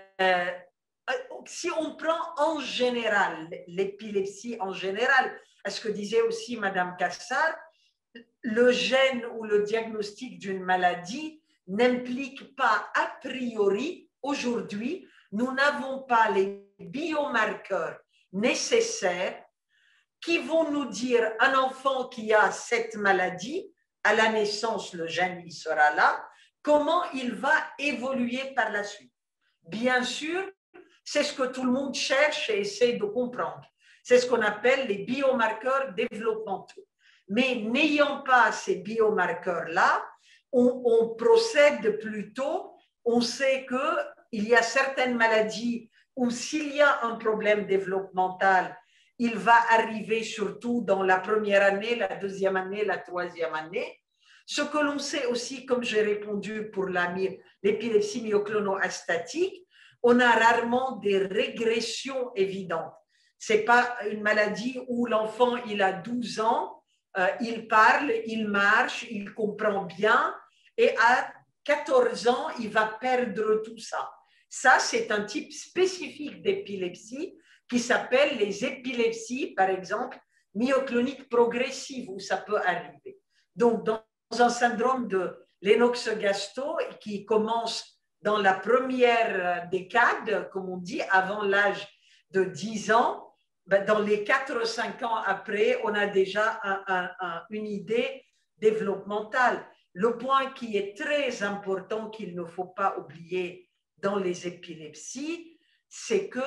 Si on prend en général, l'épilepsie en général, à ce que disait aussi Madame Cassar, le gène ou le diagnostic d'une maladie n'implique pas a priori, aujourd'hui, nous n'avons pas les biomarqueurs nécessaires qui vont nous dire un enfant qui a cette maladie, à la naissance, le gène il sera là, comment il va évoluer par la suite. Bien sûr, c'est ce que tout le monde cherche et essaie de comprendre. C'est ce qu'on appelle les biomarqueurs développementaux. Mais n'ayant pas ces biomarqueurs-là, on procède plutôt, on sait qu'il y a certaines maladies où s'il y a un problème développemental, il va arriver surtout dans la première année, la deuxième année, la troisième année. Ce que l'on sait aussi, comme j'ai répondu pour l'épilepsie myoclono-astatique, on a rarement des régressions évidentes. Ce n'est pas une maladie où l'enfant il a 12 ans, il parle, il marche, il comprend bien et à 14 ans, il va perdre tout ça. Ça, c'est un type spécifique d'épilepsie qui s'appelle les épilepsies, par exemple, myocloniques progressives, où ça peut arriver. Donc, dans un syndrome de Lennox-Gastaut qui commence dans la première décade, comme on dit, avant l'âge de 10 ans, dans les 4-5 ans après, on a déjà une idée développementale. Le point qui est très important qu'il ne faut pas oublier dans les épilepsies, c'est que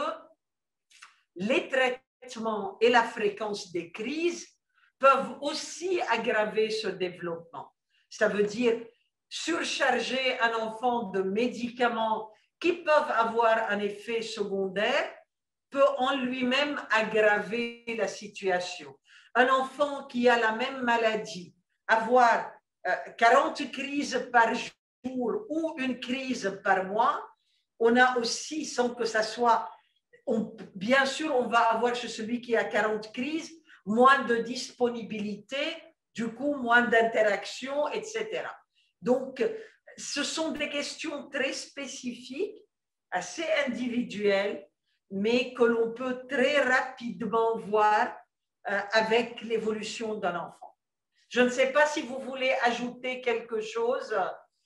les traitements et la fréquence des crises peuvent aussi aggraver ce développement. Ça veut dire surcharger un enfant de médicaments qui peuvent avoir un effet secondaire peut en lui-même aggraver la situation. Un enfant qui a la même maladie, avoir 40 crises par jour ou une crise par mois, on a aussi, sans que ça soit bien sûr, on va avoir chez celui qui a 40 crises moins de disponibilité, du coup, moins d'interaction, etc. Donc, ce sont des questions très spécifiques, assez individuelles, mais que l'on peut très rapidement voir avec l'évolution d'un enfant. Je ne sais pas si vous voulez ajouter quelque chose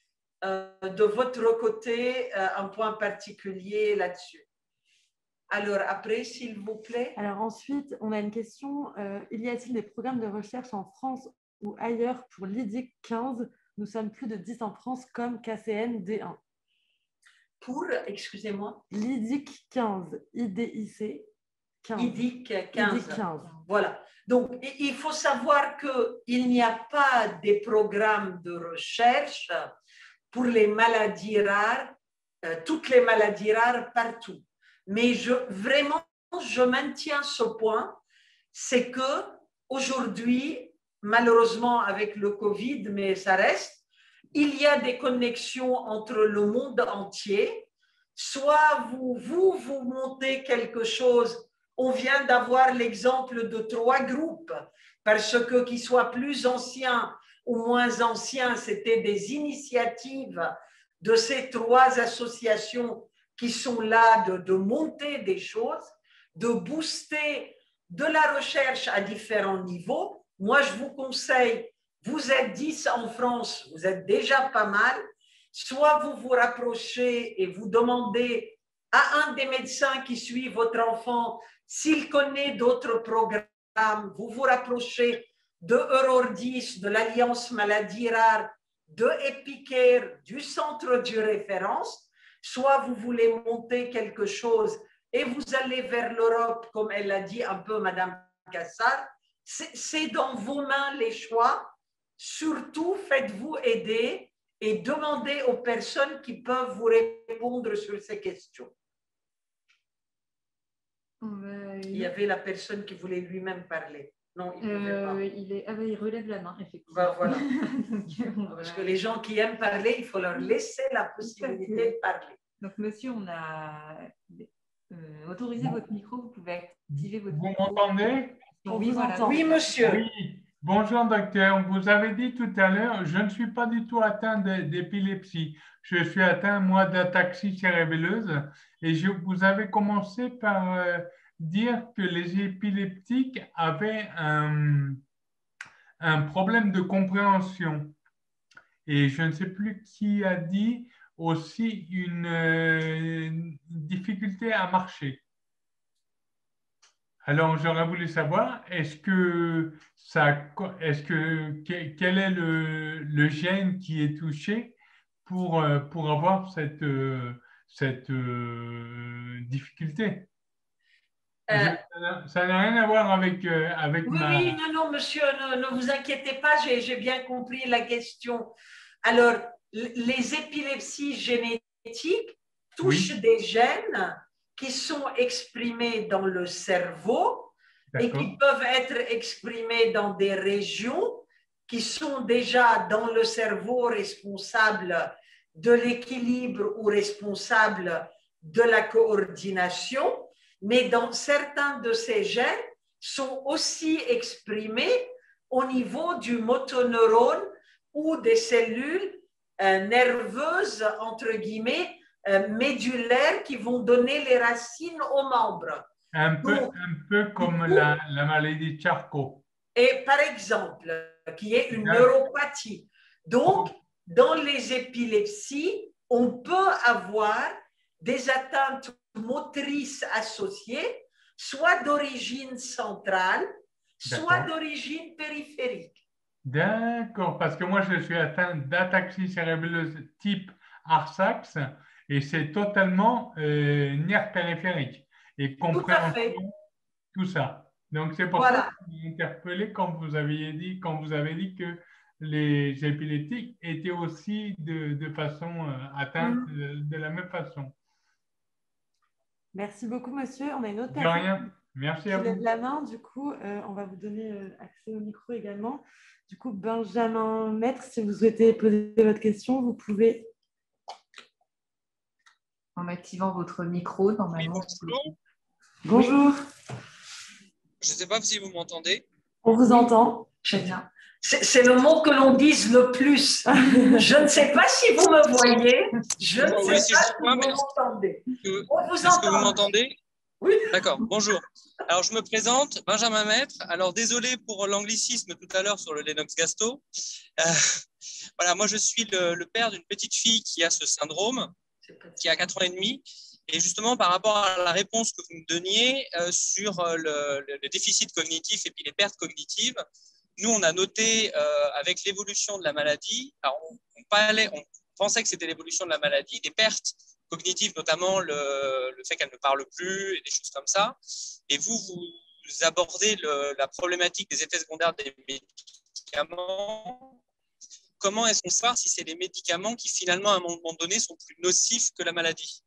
de votre côté, un point particulier là-dessus. Alors, après, s'il vous plaît. Alors ensuite, on a une question. Il y a-t-il des programmes de recherche en France ou ailleurs pour l'IDIC 15? Nous sommes plus de 10 en France comme KCN D1. Pour, excusez-moi. L'IDIC 15, IDIC 15. IDIC 15. IDIC 15. Voilà. Donc, il faut savoir qu'il n'y a pas des programmes de recherche pour les maladies rares, toutes les maladies rares partout. Mais vraiment, je maintiens ce point, c'est que aujourd'hui, malheureusement avec le Covid, mais ça reste, il y a des connexions entre le monde entier. Soit vous montez quelque chose, on vient d'avoir l'exemple de 3 groupes, parce que qu'ils soient plus anciens ou moins anciens, c'était des initiatives de ces 3 associations qui sont là de monter des choses, de booster de la recherche à différents niveaux. Moi, je vous conseille, vous êtes 10 en France, vous êtes déjà pas mal. Soit vous vous rapprochez et vous demandez à un des médecins qui suit votre enfant s'il connaît d'autres programmes. Vous vous rapprochez de Eurordis, de l'Alliance Maladies Rares, de Epicare, du centre de référence. Soit vous voulez monter quelque chose et vous allez vers l'Europe, comme elle l'a dit un peu Madame Cassar. C'est dans vos mains les choix. Surtout, faites-vous aider et demandez aux personnes qui peuvent vous répondre sur ces questions. Il y avait la personne qui voulait lui-même parler. Non, il ne pouvait pas. Il relève la main, effectivement. Ben, voilà. Parce que les gens qui aiment parler, il faut leur laisser la possibilité de parler. Donc, monsieur, on a autorisé votre micro. Vous pouvez activer votre micro. Vous m'entendez? Oui, voilà. Oui, monsieur. Oui. Bonjour, docteur. Vous avez dit tout à l'heure, je ne suis pas du tout atteint d'épilepsie. Je suis atteint, moi, d'ataxie cérébelleuse. Et vous avez commencé par dire que les épileptiques avaient un problème de compréhension. Et je ne sais plus qui a dit aussi une difficulté à marcher. Alors, j'aurais voulu savoir, quel est le gène qui est touché pour avoir cette difficulté? Ça n'a rien à voir avec Oui, non, monsieur, ne vous inquiétez pas, j'ai bien compris la question. Alors, les épilepsies génétiques touchent des gènes qui sont exprimés dans le cerveau et qui peuvent être exprimés dans des régions qui sont déjà dans le cerveau responsables de l'équilibre ou responsables de la coordination, mais dans certains de ces gènes sont aussi exprimés au niveau du motoneurone ou des cellules nerveuses, entre guillemets, médulaires qui vont donner les racines aux membres. Un peu comme la maladie de Charcot. Et par exemple, qui est une neuropathie. Donc, dans les épilepsies, on peut avoir des atteintes motrices associées, soit d'origine centrale, soit d'origine périphérique. D'accord, parce que moi, je suis atteint d'ataxie cérébelleuse type ARSAX et c'est totalement nerf périphérique et compréhension, tout ça. Donc, c'est pour ça que je m'ai interpellé quand vous avez dit que les épileptiques étaient aussi de façon atteinte de la même façon. Merci beaucoup, monsieur. On a une autre personne. De rien. Merci à vous. Lève la main, du coup, on va vous donner accès au micro également. Du coup, Benjamin Maître, si vous souhaitez poser votre question, vous pouvez. En activant votre micro, normalement. Bonjour. Je ne sais pas si vous m'entendez. On vous entend. Très bien. C'est le mot que l'on dise le plus. Je ne sais pas si vous me voyez. Je ne sais pas si vous m'entendez. Est-ce que vous m'entendez? Oui. D'accord, bonjour. Alors, je me présente, Benjamin Maître. Alors, désolé pour l'anglicisme tout à l'heure sur le Lennox-Gastaut. Voilà, moi, je suis le père d'une petite fille qui a ce syndrome, qui a 4 ans et demi. Et justement, par rapport à la réponse que vous me donniez sur le déficit cognitif et puis les pertes cognitives, nous, on a noté avec l'évolution de la maladie, alors on pensait que c'était l'évolution de la maladie, des pertes cognitives, notamment le fait qu'elle ne parle plus et des choses comme ça. Et vous abordez la problématique des effets secondaires des médicaments. Comment est-ce qu'on sait si c'est les médicaments qui, finalement, à un moment donné, sont plus nocifs que la maladie?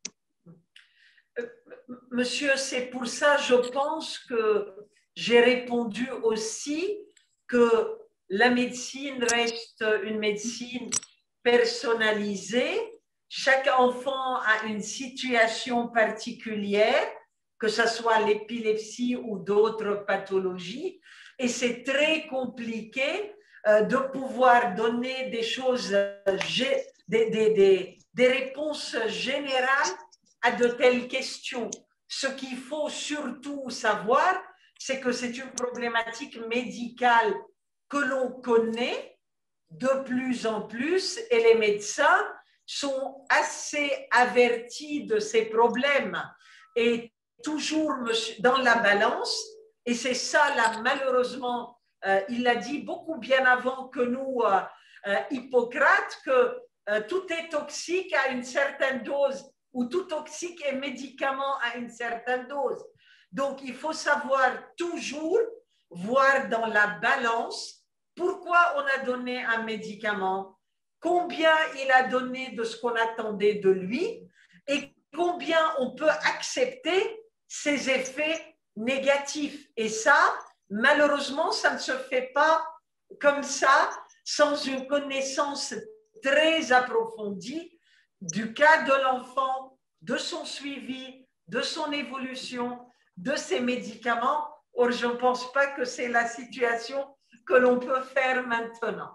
Monsieur, c'est pour ça, je pense que j'ai répondu aussi que la médecine reste une médecine personnalisée. Chaque enfant a une situation particulière, que ce soit l'épilepsie ou d'autres pathologies, et c'est très compliqué de pouvoir donner des choses, des réponses générales à de telles questions. Ce qu'il faut surtout savoir, c'est que c'est une problématique médicale que l'on connaît de plus en plus et les médecins sont assez avertis de ces problèmes et toujours dans la balance. Et c'est ça, là, malheureusement, il l'a dit beaucoup bien avant que nous, Hippocrate, que tout est toxique à une certaine dose ou tout toxique est médicament à une certaine dose. Donc, il faut savoir toujours voir dans la balance pourquoi on a donné un médicament, combien il a donné de ce qu'on attendait de lui et combien on peut accepter ses effets négatifs. Et ça, malheureusement, ça ne se fait pas comme ça, sans une connaissance très approfondie du cas de l'enfant, de son suivi, de son évolution, de ses médicaments. Or, je ne pense pas que c'est la situation que l'on peut faire maintenant.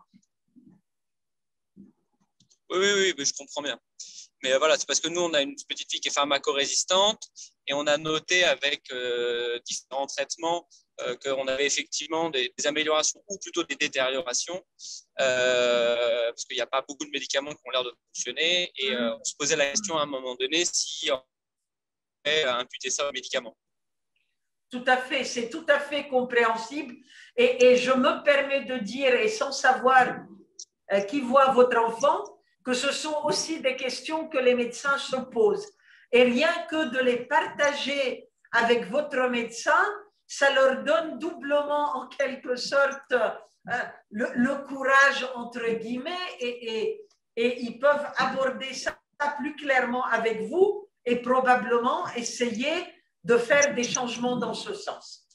Oui, je comprends bien. Mais voilà, c'est parce que nous, on a une petite fille qui est pharmacorésistante et on a noté avec différents traitements qu'on avait effectivement des améliorations ou plutôt des détériorations parce qu'il n'y a pas beaucoup de médicaments qui ont l'air de fonctionner et on se posait la question à un moment donné si on pouvait imputer ça aux médicaments. Tout à fait, c'est tout à fait compréhensible et je me permets de dire, et sans savoir qui voit votre enfant, que ce sont aussi des questions que les médecins se posent. Et rien que de les partager avec votre médecin, ça leur donne doublement, en quelque sorte, le courage, entre guillemets, et ils peuvent aborder ça plus clairement avec vous et probablement essayer de faire des changements dans ce sens.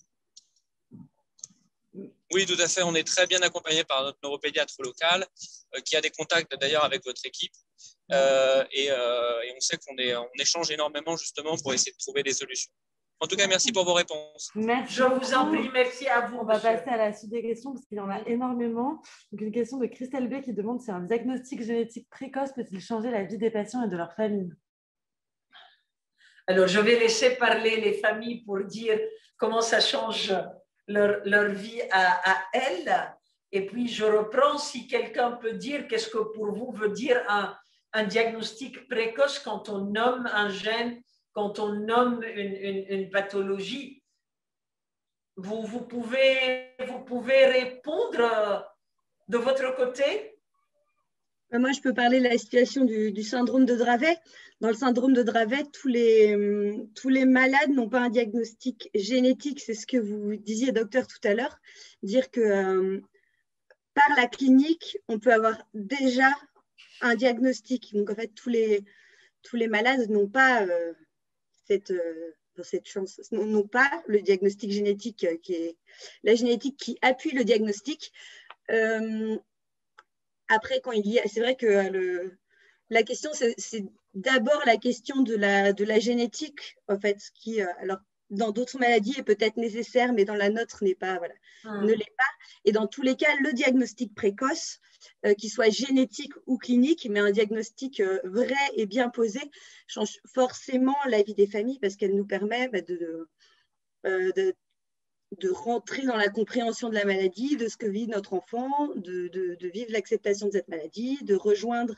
Oui, tout à fait. On est très bien accompagné par notre neuropédiatre local qui a des contacts d'ailleurs avec votre équipe. Et on sait qu'on échange énormément justement pour essayer de trouver des solutions. En tout cas, merci pour vos réponses. Merci. Je vous en prie, merci à vous. On va passer à la suite des questions parce qu'il y en a énormément. Donc, une question de Christelle B qui demande si un diagnostic génétique précoce peut-il changer la vie des patients et de leur famille? Alors, je vais laisser parler les familles pour dire comment ça change leur vie à elles. Et puis, je reprends si quelqu'un peut dire qu'est-ce que pour vous veut dire un diagnostic précoce quand on nomme un gène, quand on nomme une pathologie. Vous pouvez répondre de votre côté? Moi, je peux parler de la situation du syndrome de Dravet. Dans le syndrome de Dravet, tous les malades n'ont pas un diagnostic génétique. C'est ce que vous disiez, docteur, tout à l'heure. Dire que par la clinique, on peut avoir déjà un diagnostic. Donc, en fait, tous les malades n'ont pas cette chance, n'ont pas le diagnostic génétique qui est la génétique qui appuie le diagnostic. Après, c'est vrai que la question, c'est d'abord la question de la génétique, en fait, alors dans d'autres maladies est peut-être nécessaire, mais dans la nôtre ne l'est pas. Et dans tous les cas, le diagnostic précoce, qu'il soit génétique ou clinique, mais un diagnostic vrai et bien posé, change forcément la vie des familles parce qu'elle nous permet de rentrer dans la compréhension de la maladie, de ce que vit notre enfant, de vivre l'acceptation de cette maladie, de rejoindre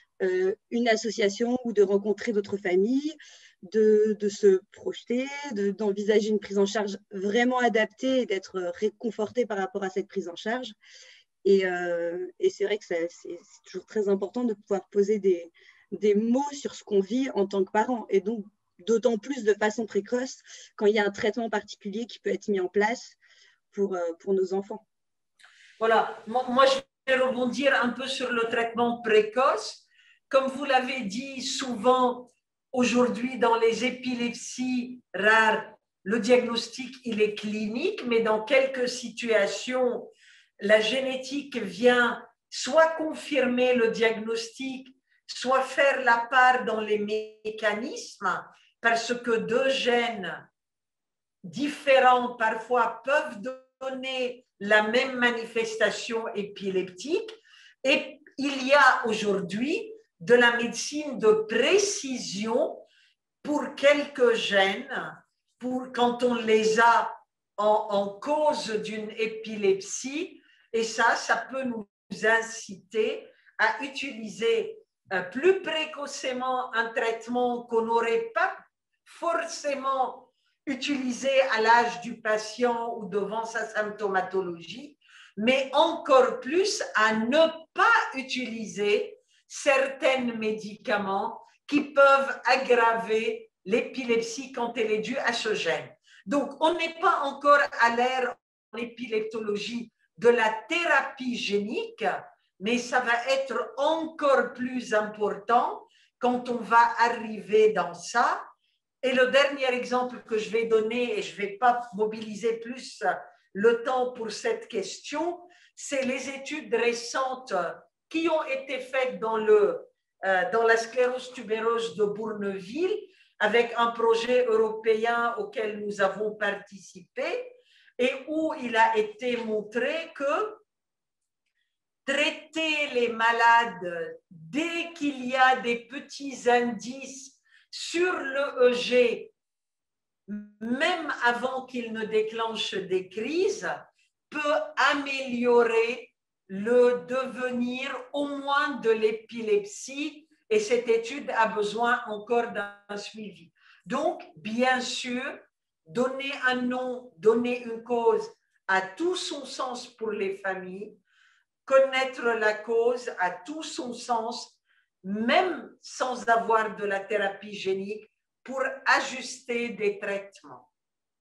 une association ou de rencontrer d'autres familles, de se projeter, d'envisager une prise en charge vraiment adaptée et d'être réconforté par rapport à cette prise en charge. Et c'est vrai que c'est toujours très important de pouvoir poser des mots sur ce qu'on vit en tant que parent. Et donc, d'autant plus de façon précoce quand il y a un traitement particulier qui peut être mis en place pour nos enfants. Voilà, moi je vais rebondir un peu sur le traitement précoce. Comme vous l'avez dit souvent, aujourd'hui dans les épilepsies rares, le diagnostic il est clinique, mais dans quelques situations, la génétique vient soit confirmer le diagnostic, soit faire la part dans les mécanismes, parce que deux gènes différents parfois peuvent donner la même manifestation épileptique. Et il y a aujourd'hui de la médecine de précision pour quelques gènes, quand on les a en cause d'une épilepsie, et ça peut nous inciter à utiliser plus précocement un traitement qu'on n'aurait pas forcément utilisé à l'âge du patient ou devant sa symptomatologie, mais encore plus à ne pas utiliser certains médicaments qui peuvent aggraver l'épilepsie quand elle est due à ce gène. Donc, on n'est pas encore à l'ère en épileptologie de la thérapie génique, mais ça va être encore plus important quand on va arriver dans ça. Et le dernier exemple que je vais donner, et je ne vais pas mobiliser plus le temps pour cette question, c'est les études récentes qui ont été faites dans la sclérose tubereuse de Bourneville, avec un projet européen auquel nous avons participé, et où il a été montré que traiter les malades dès qu'il y a des petits indices sur le EG, même avant qu'il ne déclenche des crises, peut améliorer le devenir au moins de l'épilepsie, et cette étude a besoin encore d'un suivi. Donc, bien sûr, donner un nom, donner une cause a tout son sens pour les familles. Connaître la cause a tout son sens, même sans avoir de la thérapie génique, pour ajuster des traitements.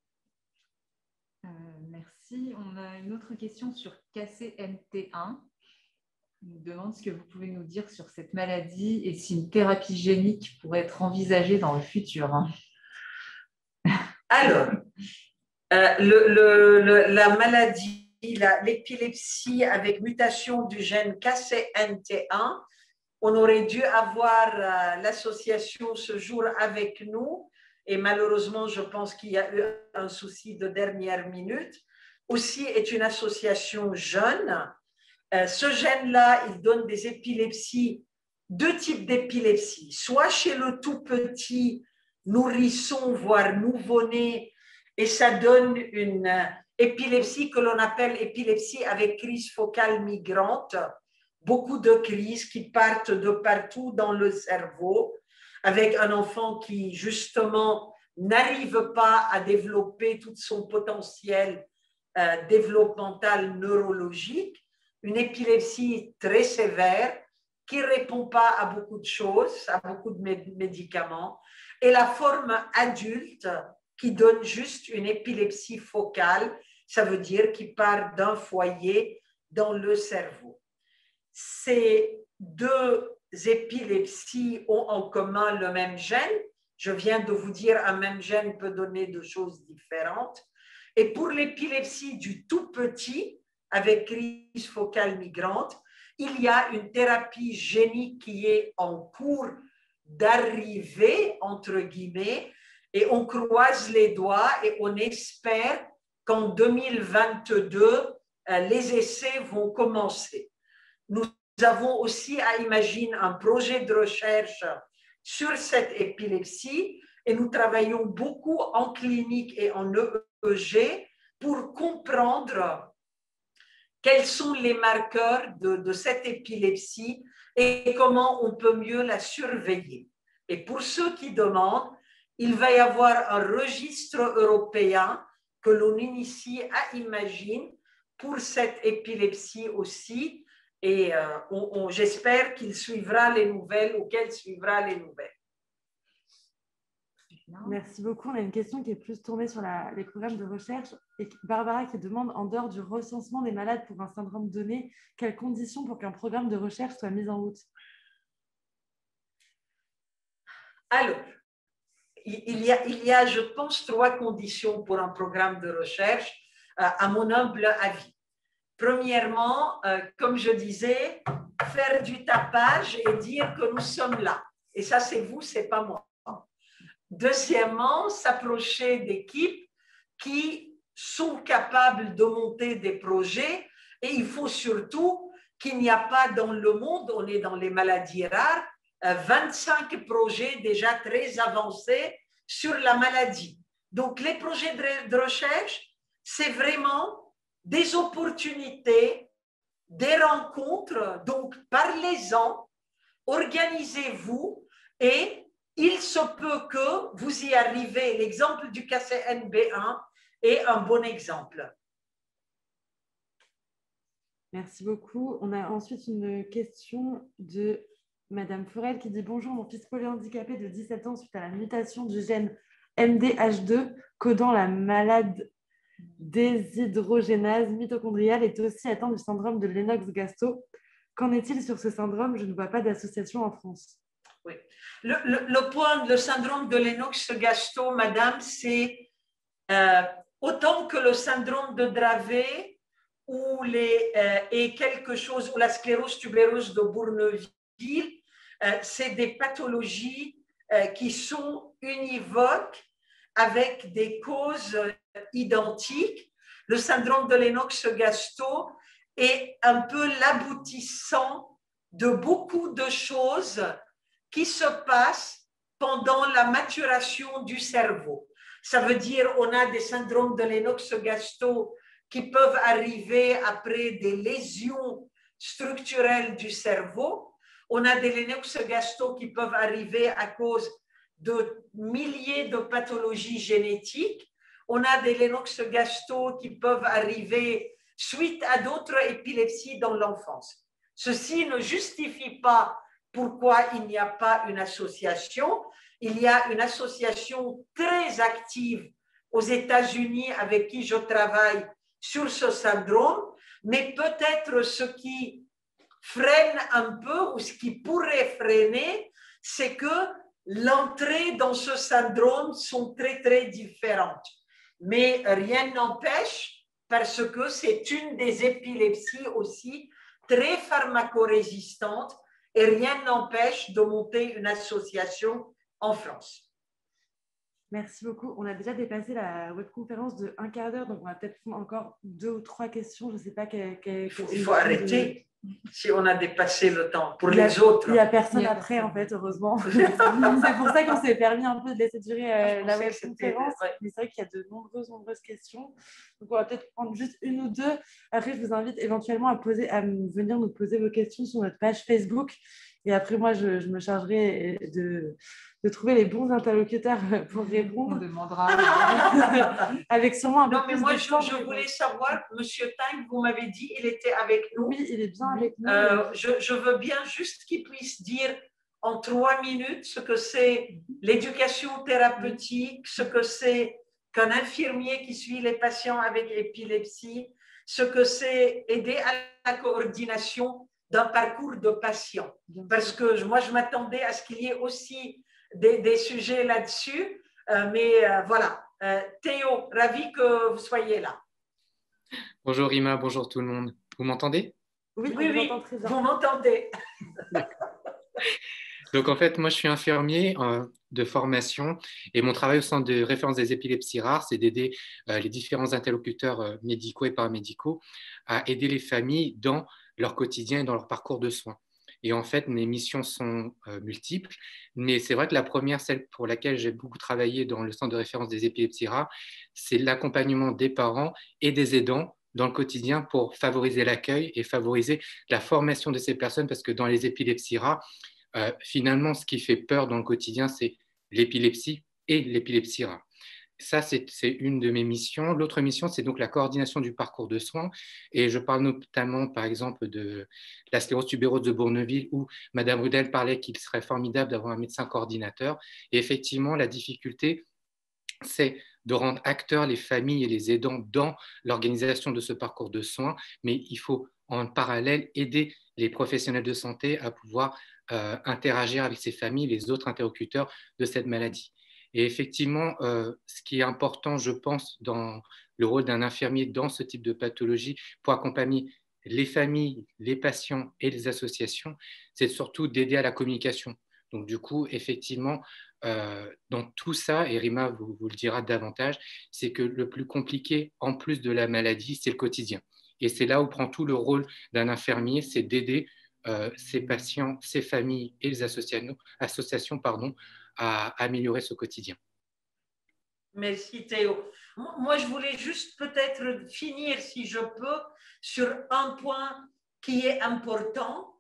Merci. On a une autre question sur KCNT1. On nous demande ce que vous pouvez nous dire sur cette maladie et si une thérapie génique pourrait être envisagée dans le futur. Alors, la maladie, l'épilepsie avec mutation du gène KCNT1, on aurait dû avoir l'association ce jour avec nous, et malheureusement, je pense qu'il y a eu un souci de dernière minute. Aussi est une association jeune. Ce gène-là, il donne des épilepsies, deux types d'épilepsie, soit chez le tout petit nourrisson, voire nouveau-né, et ça donne une épilepsie que l'on appelle épilepsie avec crise focale migrante, beaucoup de crises qui partent de partout dans le cerveau, avec un enfant qui justement n'arrive pas à développer tout son potentiel développemental neurologique, une épilepsie très sévère qui ne répond pas à beaucoup de choses, à beaucoup de médicaments, et la forme adulte qui donne juste une épilepsie focale, ça veut dire qui part d'un foyer dans le cerveau. Ces deux épilepsies ont en commun le même gène. Je viens de vous dire un même gène peut donner deux choses différentes. Et pour l'épilepsie du tout petit, avec crise focale migrante, il y a une thérapie génique qui est en cours d'arriver, entre guillemets, Et on croise les doigts et on espère qu'en 2022, les essais vont commencer. Nous avons aussi à imaginer un projet de recherche sur cette épilepsie et nous travaillons beaucoup en clinique et en EEG pour comprendre quels sont les marqueurs de cette épilepsie et comment on peut mieux la surveiller. Et pour ceux qui demandent, il va y avoir un registre européen que l'on initie à Imagine pour cette épilepsie aussi. Et j'espère qu'il suivra les nouvelles ou qu'elle suivra les nouvelles. Merci beaucoup. On a une question qui est plus tournée sur les programmes de recherche. Et Barbara qui demande, en dehors du recensement des malades pour un syndrome donné, quelles conditions pour qu'un programme de recherche soit mis en route? Alors, il y a, je pense, 3 conditions pour un programme de recherche, à mon humble avis. Premièrement, comme je disais, faire du tapage et dire que nous sommes là. Et ça, c'est vous, c'est pas moi. Deuxièmement, s'approcher d'équipes qui sont capables de monter des projets. Et il faut surtout qu'il n'y a pas dans le monde, on est dans les maladies rares, 25 projets déjà très avancés sur la maladie. Donc, les projets de recherche, c'est vraiment des opportunités, des rencontres. Donc, parlez-en, organisez-vous et il se peut que vous y arrivez. L'exemple du KCNB1 est un bon exemple. Merci beaucoup. On a ensuite une question de Madame Forel qui dit « Bonjour, mon fils polyhandicapé de 17 ans suite à la mutation du gène MDH2 codant la malade déshydrogénase mitochondriale est aussi atteint du syndrome de Lennox-Gastaut. Qu'en est-il sur ce syndrome? Je ne vois pas d'association en France. » Oui. Le syndrome de Lennox-Gastaut, madame, c'est autant que le syndrome de Dravet ou et quelque chose, ou la sclérose tubereuse de Bourneville, c'est des pathologies qui sont univoques avec des causes identiques. Le syndrome de Lennox-Gastaut est un peu l'aboutissant de beaucoup de choses qui se passent pendant la maturation du cerveau. Ça veut dire on a des syndromes de Lennox-Gastaut qui peuvent arriver après des lésions structurelles du cerveau. On a des Lennox-Gastaut qui peuvent arriver à cause de milliers de pathologies génétiques. On a des Lennox-Gastaut qui peuvent arriver suite à d'autres épilepsies dans l'enfance. Ceci ne justifie pas pourquoi il n'y a pas une association. Il y a une association très active aux États-Unis avec qui je travaille sur ce syndrome, mais peut-être ce qui freine un peu ou ce qui pourrait freiner, c'est que l'entrée dans ce syndrome sont très, très différentes. Mais rien n'empêche, parce que c'est une des épilepsies aussi très pharmacorésistantes, et rien n'empêche de monter une association en France. Merci beaucoup. On a déjà dépassé la webconférence de 1 quart d'heure, donc on a peut-être encore 2 ou 3 questions. Je ne sais pas il faut arrêter si on a dépassé le temps. Pour les autres. Il n'y a personne après, en fait, heureusement. C'est pour ça qu'on s'est permis un peu de laisser durer la webconférence. Mais c'est vrai qu'il y a de nombreuses questions. Donc, on va peut-être prendre juste 1 ou 2. Après, je vous invite éventuellement à venir nous poser vos questions sur notre page Facebook. Et après, moi, je me chargerai de trouver les bons interlocuteurs pour répondre. On demandera. Avec sûrement un peu plus de temps. Je voulais savoir, Monsieur Tang, vous m'avez dit, il était avec nous. Oui, il est bien avec nous. Je veux bien juste qu'il puisse dire en 3 minutes ce que c'est l'éducation thérapeutique, ce que c'est qu'un infirmier qui suit les patients avec épilepsie, ce que c'est aider à la coordination d'un parcours de patient. Parce que moi, je m'attendais à ce qu'il y ait aussi des sujets là-dessus. Mais voilà. Théo, ravi que vous soyez là. Bonjour Rima, bonjour tout le monde. Vous m'entendez? Oui, vous m'entendez. Donc, en fait, moi, je suis infirmier de formation et mon travail au centre de référence des épilepsies rares, c'est d'aider les différents interlocuteurs médicaux et paramédicaux à aider les familles dans leur quotidien et dans leur parcours de soins. Et en fait, mes missions sont multiples, mais c'est vrai que la première, celle pour laquelle j'ai beaucoup travaillé dans le centre de référence des épilepsies rares, c'est l'accompagnement des parents et des aidants dans le quotidien pour favoriser l'accueil et favoriser la formation de ces personnes, parce que dans les épilepsies rares, finalement, ce qui fait peur dans le quotidien, c'est l'épilepsie et l'épilepsie rare. Ça, c'est une de mes missions. L'autre mission, c'est donc la coordination du parcours de soins. Et je parle notamment, par exemple, de la sclérose tubéreuse de Bourneville, où Madame Rudel parlait qu'il serait formidable d'avoir un médecin coordinateur. Et effectivement, la difficulté, c'est de rendre acteurs les familles et les aidants dans l'organisation de ce parcours de soins. Mais il faut, en parallèle, aider les professionnels de santé à pouvoir interagir avec ces familles, les autres interlocuteurs de cette maladie. Et effectivement, ce qui est important, je pense, dans le rôle d'un infirmier dans ce type de pathologie pour accompagner les familles, les patients et les associations, c'est surtout d'aider à la communication. Donc du coup, effectivement, dans tout ça, et Rima vous le dira davantage, c'est que le plus compliqué, en plus de la maladie, c'est le quotidien. Et c'est là où prend tout le rôle d'un infirmier, c'est d'aider ces patients, ces familles et les associations à améliorer ce quotidien. Merci Théo. Moi, je voulais juste peut-être finir, si je peux, sur un point qui est important.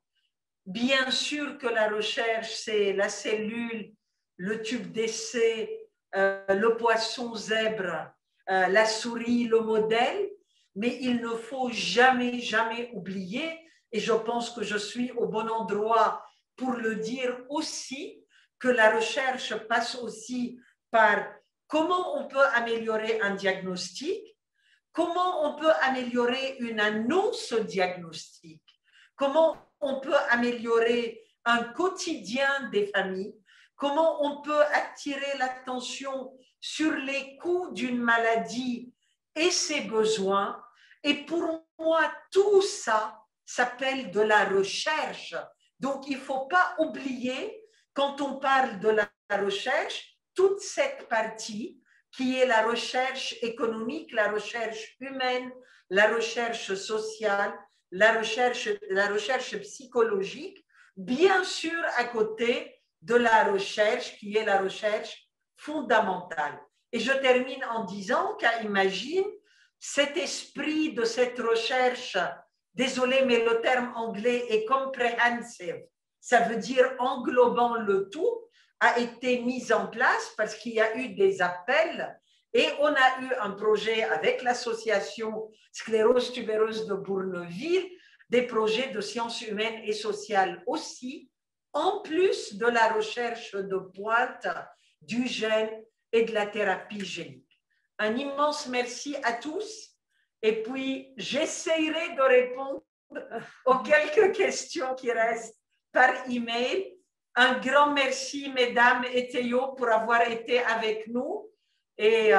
Bien sûr que la recherche, c'est la cellule, le tube d'essai, le poisson zèbre, la souris, le modèle, mais il ne faut jamais, jamais oublier, et je pense que je suis au bon endroit pour le dire aussi, que la recherche passe aussi par comment on peut améliorer un diagnostic, comment on peut améliorer une annonce diagnostique, comment on peut améliorer un quotidien des familles, comment on peut attirer l'attention sur les coûts d'une maladie et ses besoins. Et pour moi, tout ça s'appelle de la recherche. Donc, il ne faut pas oublier, quand on parle de la recherche, toute cette partie qui est la recherche économique, la recherche humaine, la recherche sociale, la recherche psychologique, bien sûr à côté de la recherche qui est la recherche fondamentale. Et je termine en disant qu'à Imagine, cet esprit de cette recherche, désolé mais le terme anglais est comprehensive, ça veut dire englobant le tout, a été mis en place parce qu'il y a eu des appels et on a eu un projet avec l'association sclérose tubéreuse de Bourneville, des projets de sciences humaines et sociales aussi, en plus de la recherche de pointe du gène et de la thérapie génique. Un immense merci à tous et puis j'essaierai de répondre aux quelques questions qui restent par email. Un grand merci, mesdames et Théo, pour avoir été avec nous. Et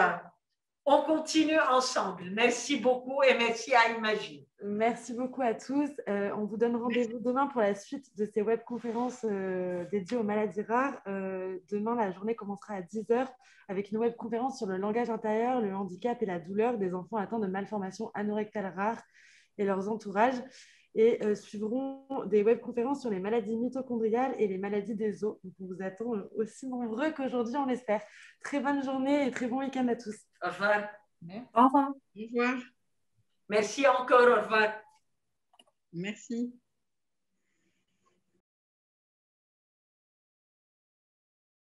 on continue ensemble. Merci beaucoup et merci à Imagine. Merci beaucoup à tous. On vous donne rendez-vous demain pour la suite de ces webconférences dédiées aux maladies rares. Demain, la journée commencera à 10h avec une webconférence sur le langage intérieur, le handicap et la douleur des enfants atteints de malformations anorectales rares et leurs entourages. Et suivront des webconférences sur les maladies mitochondriales et les maladies des os. Donc, on vous attend aussi nombreux qu'aujourd'hui, on l'espère. Très bonne journée et très bon week-end à tous. Au revoir. Au revoir. Au revoir. Merci encore. Au revoir. Merci.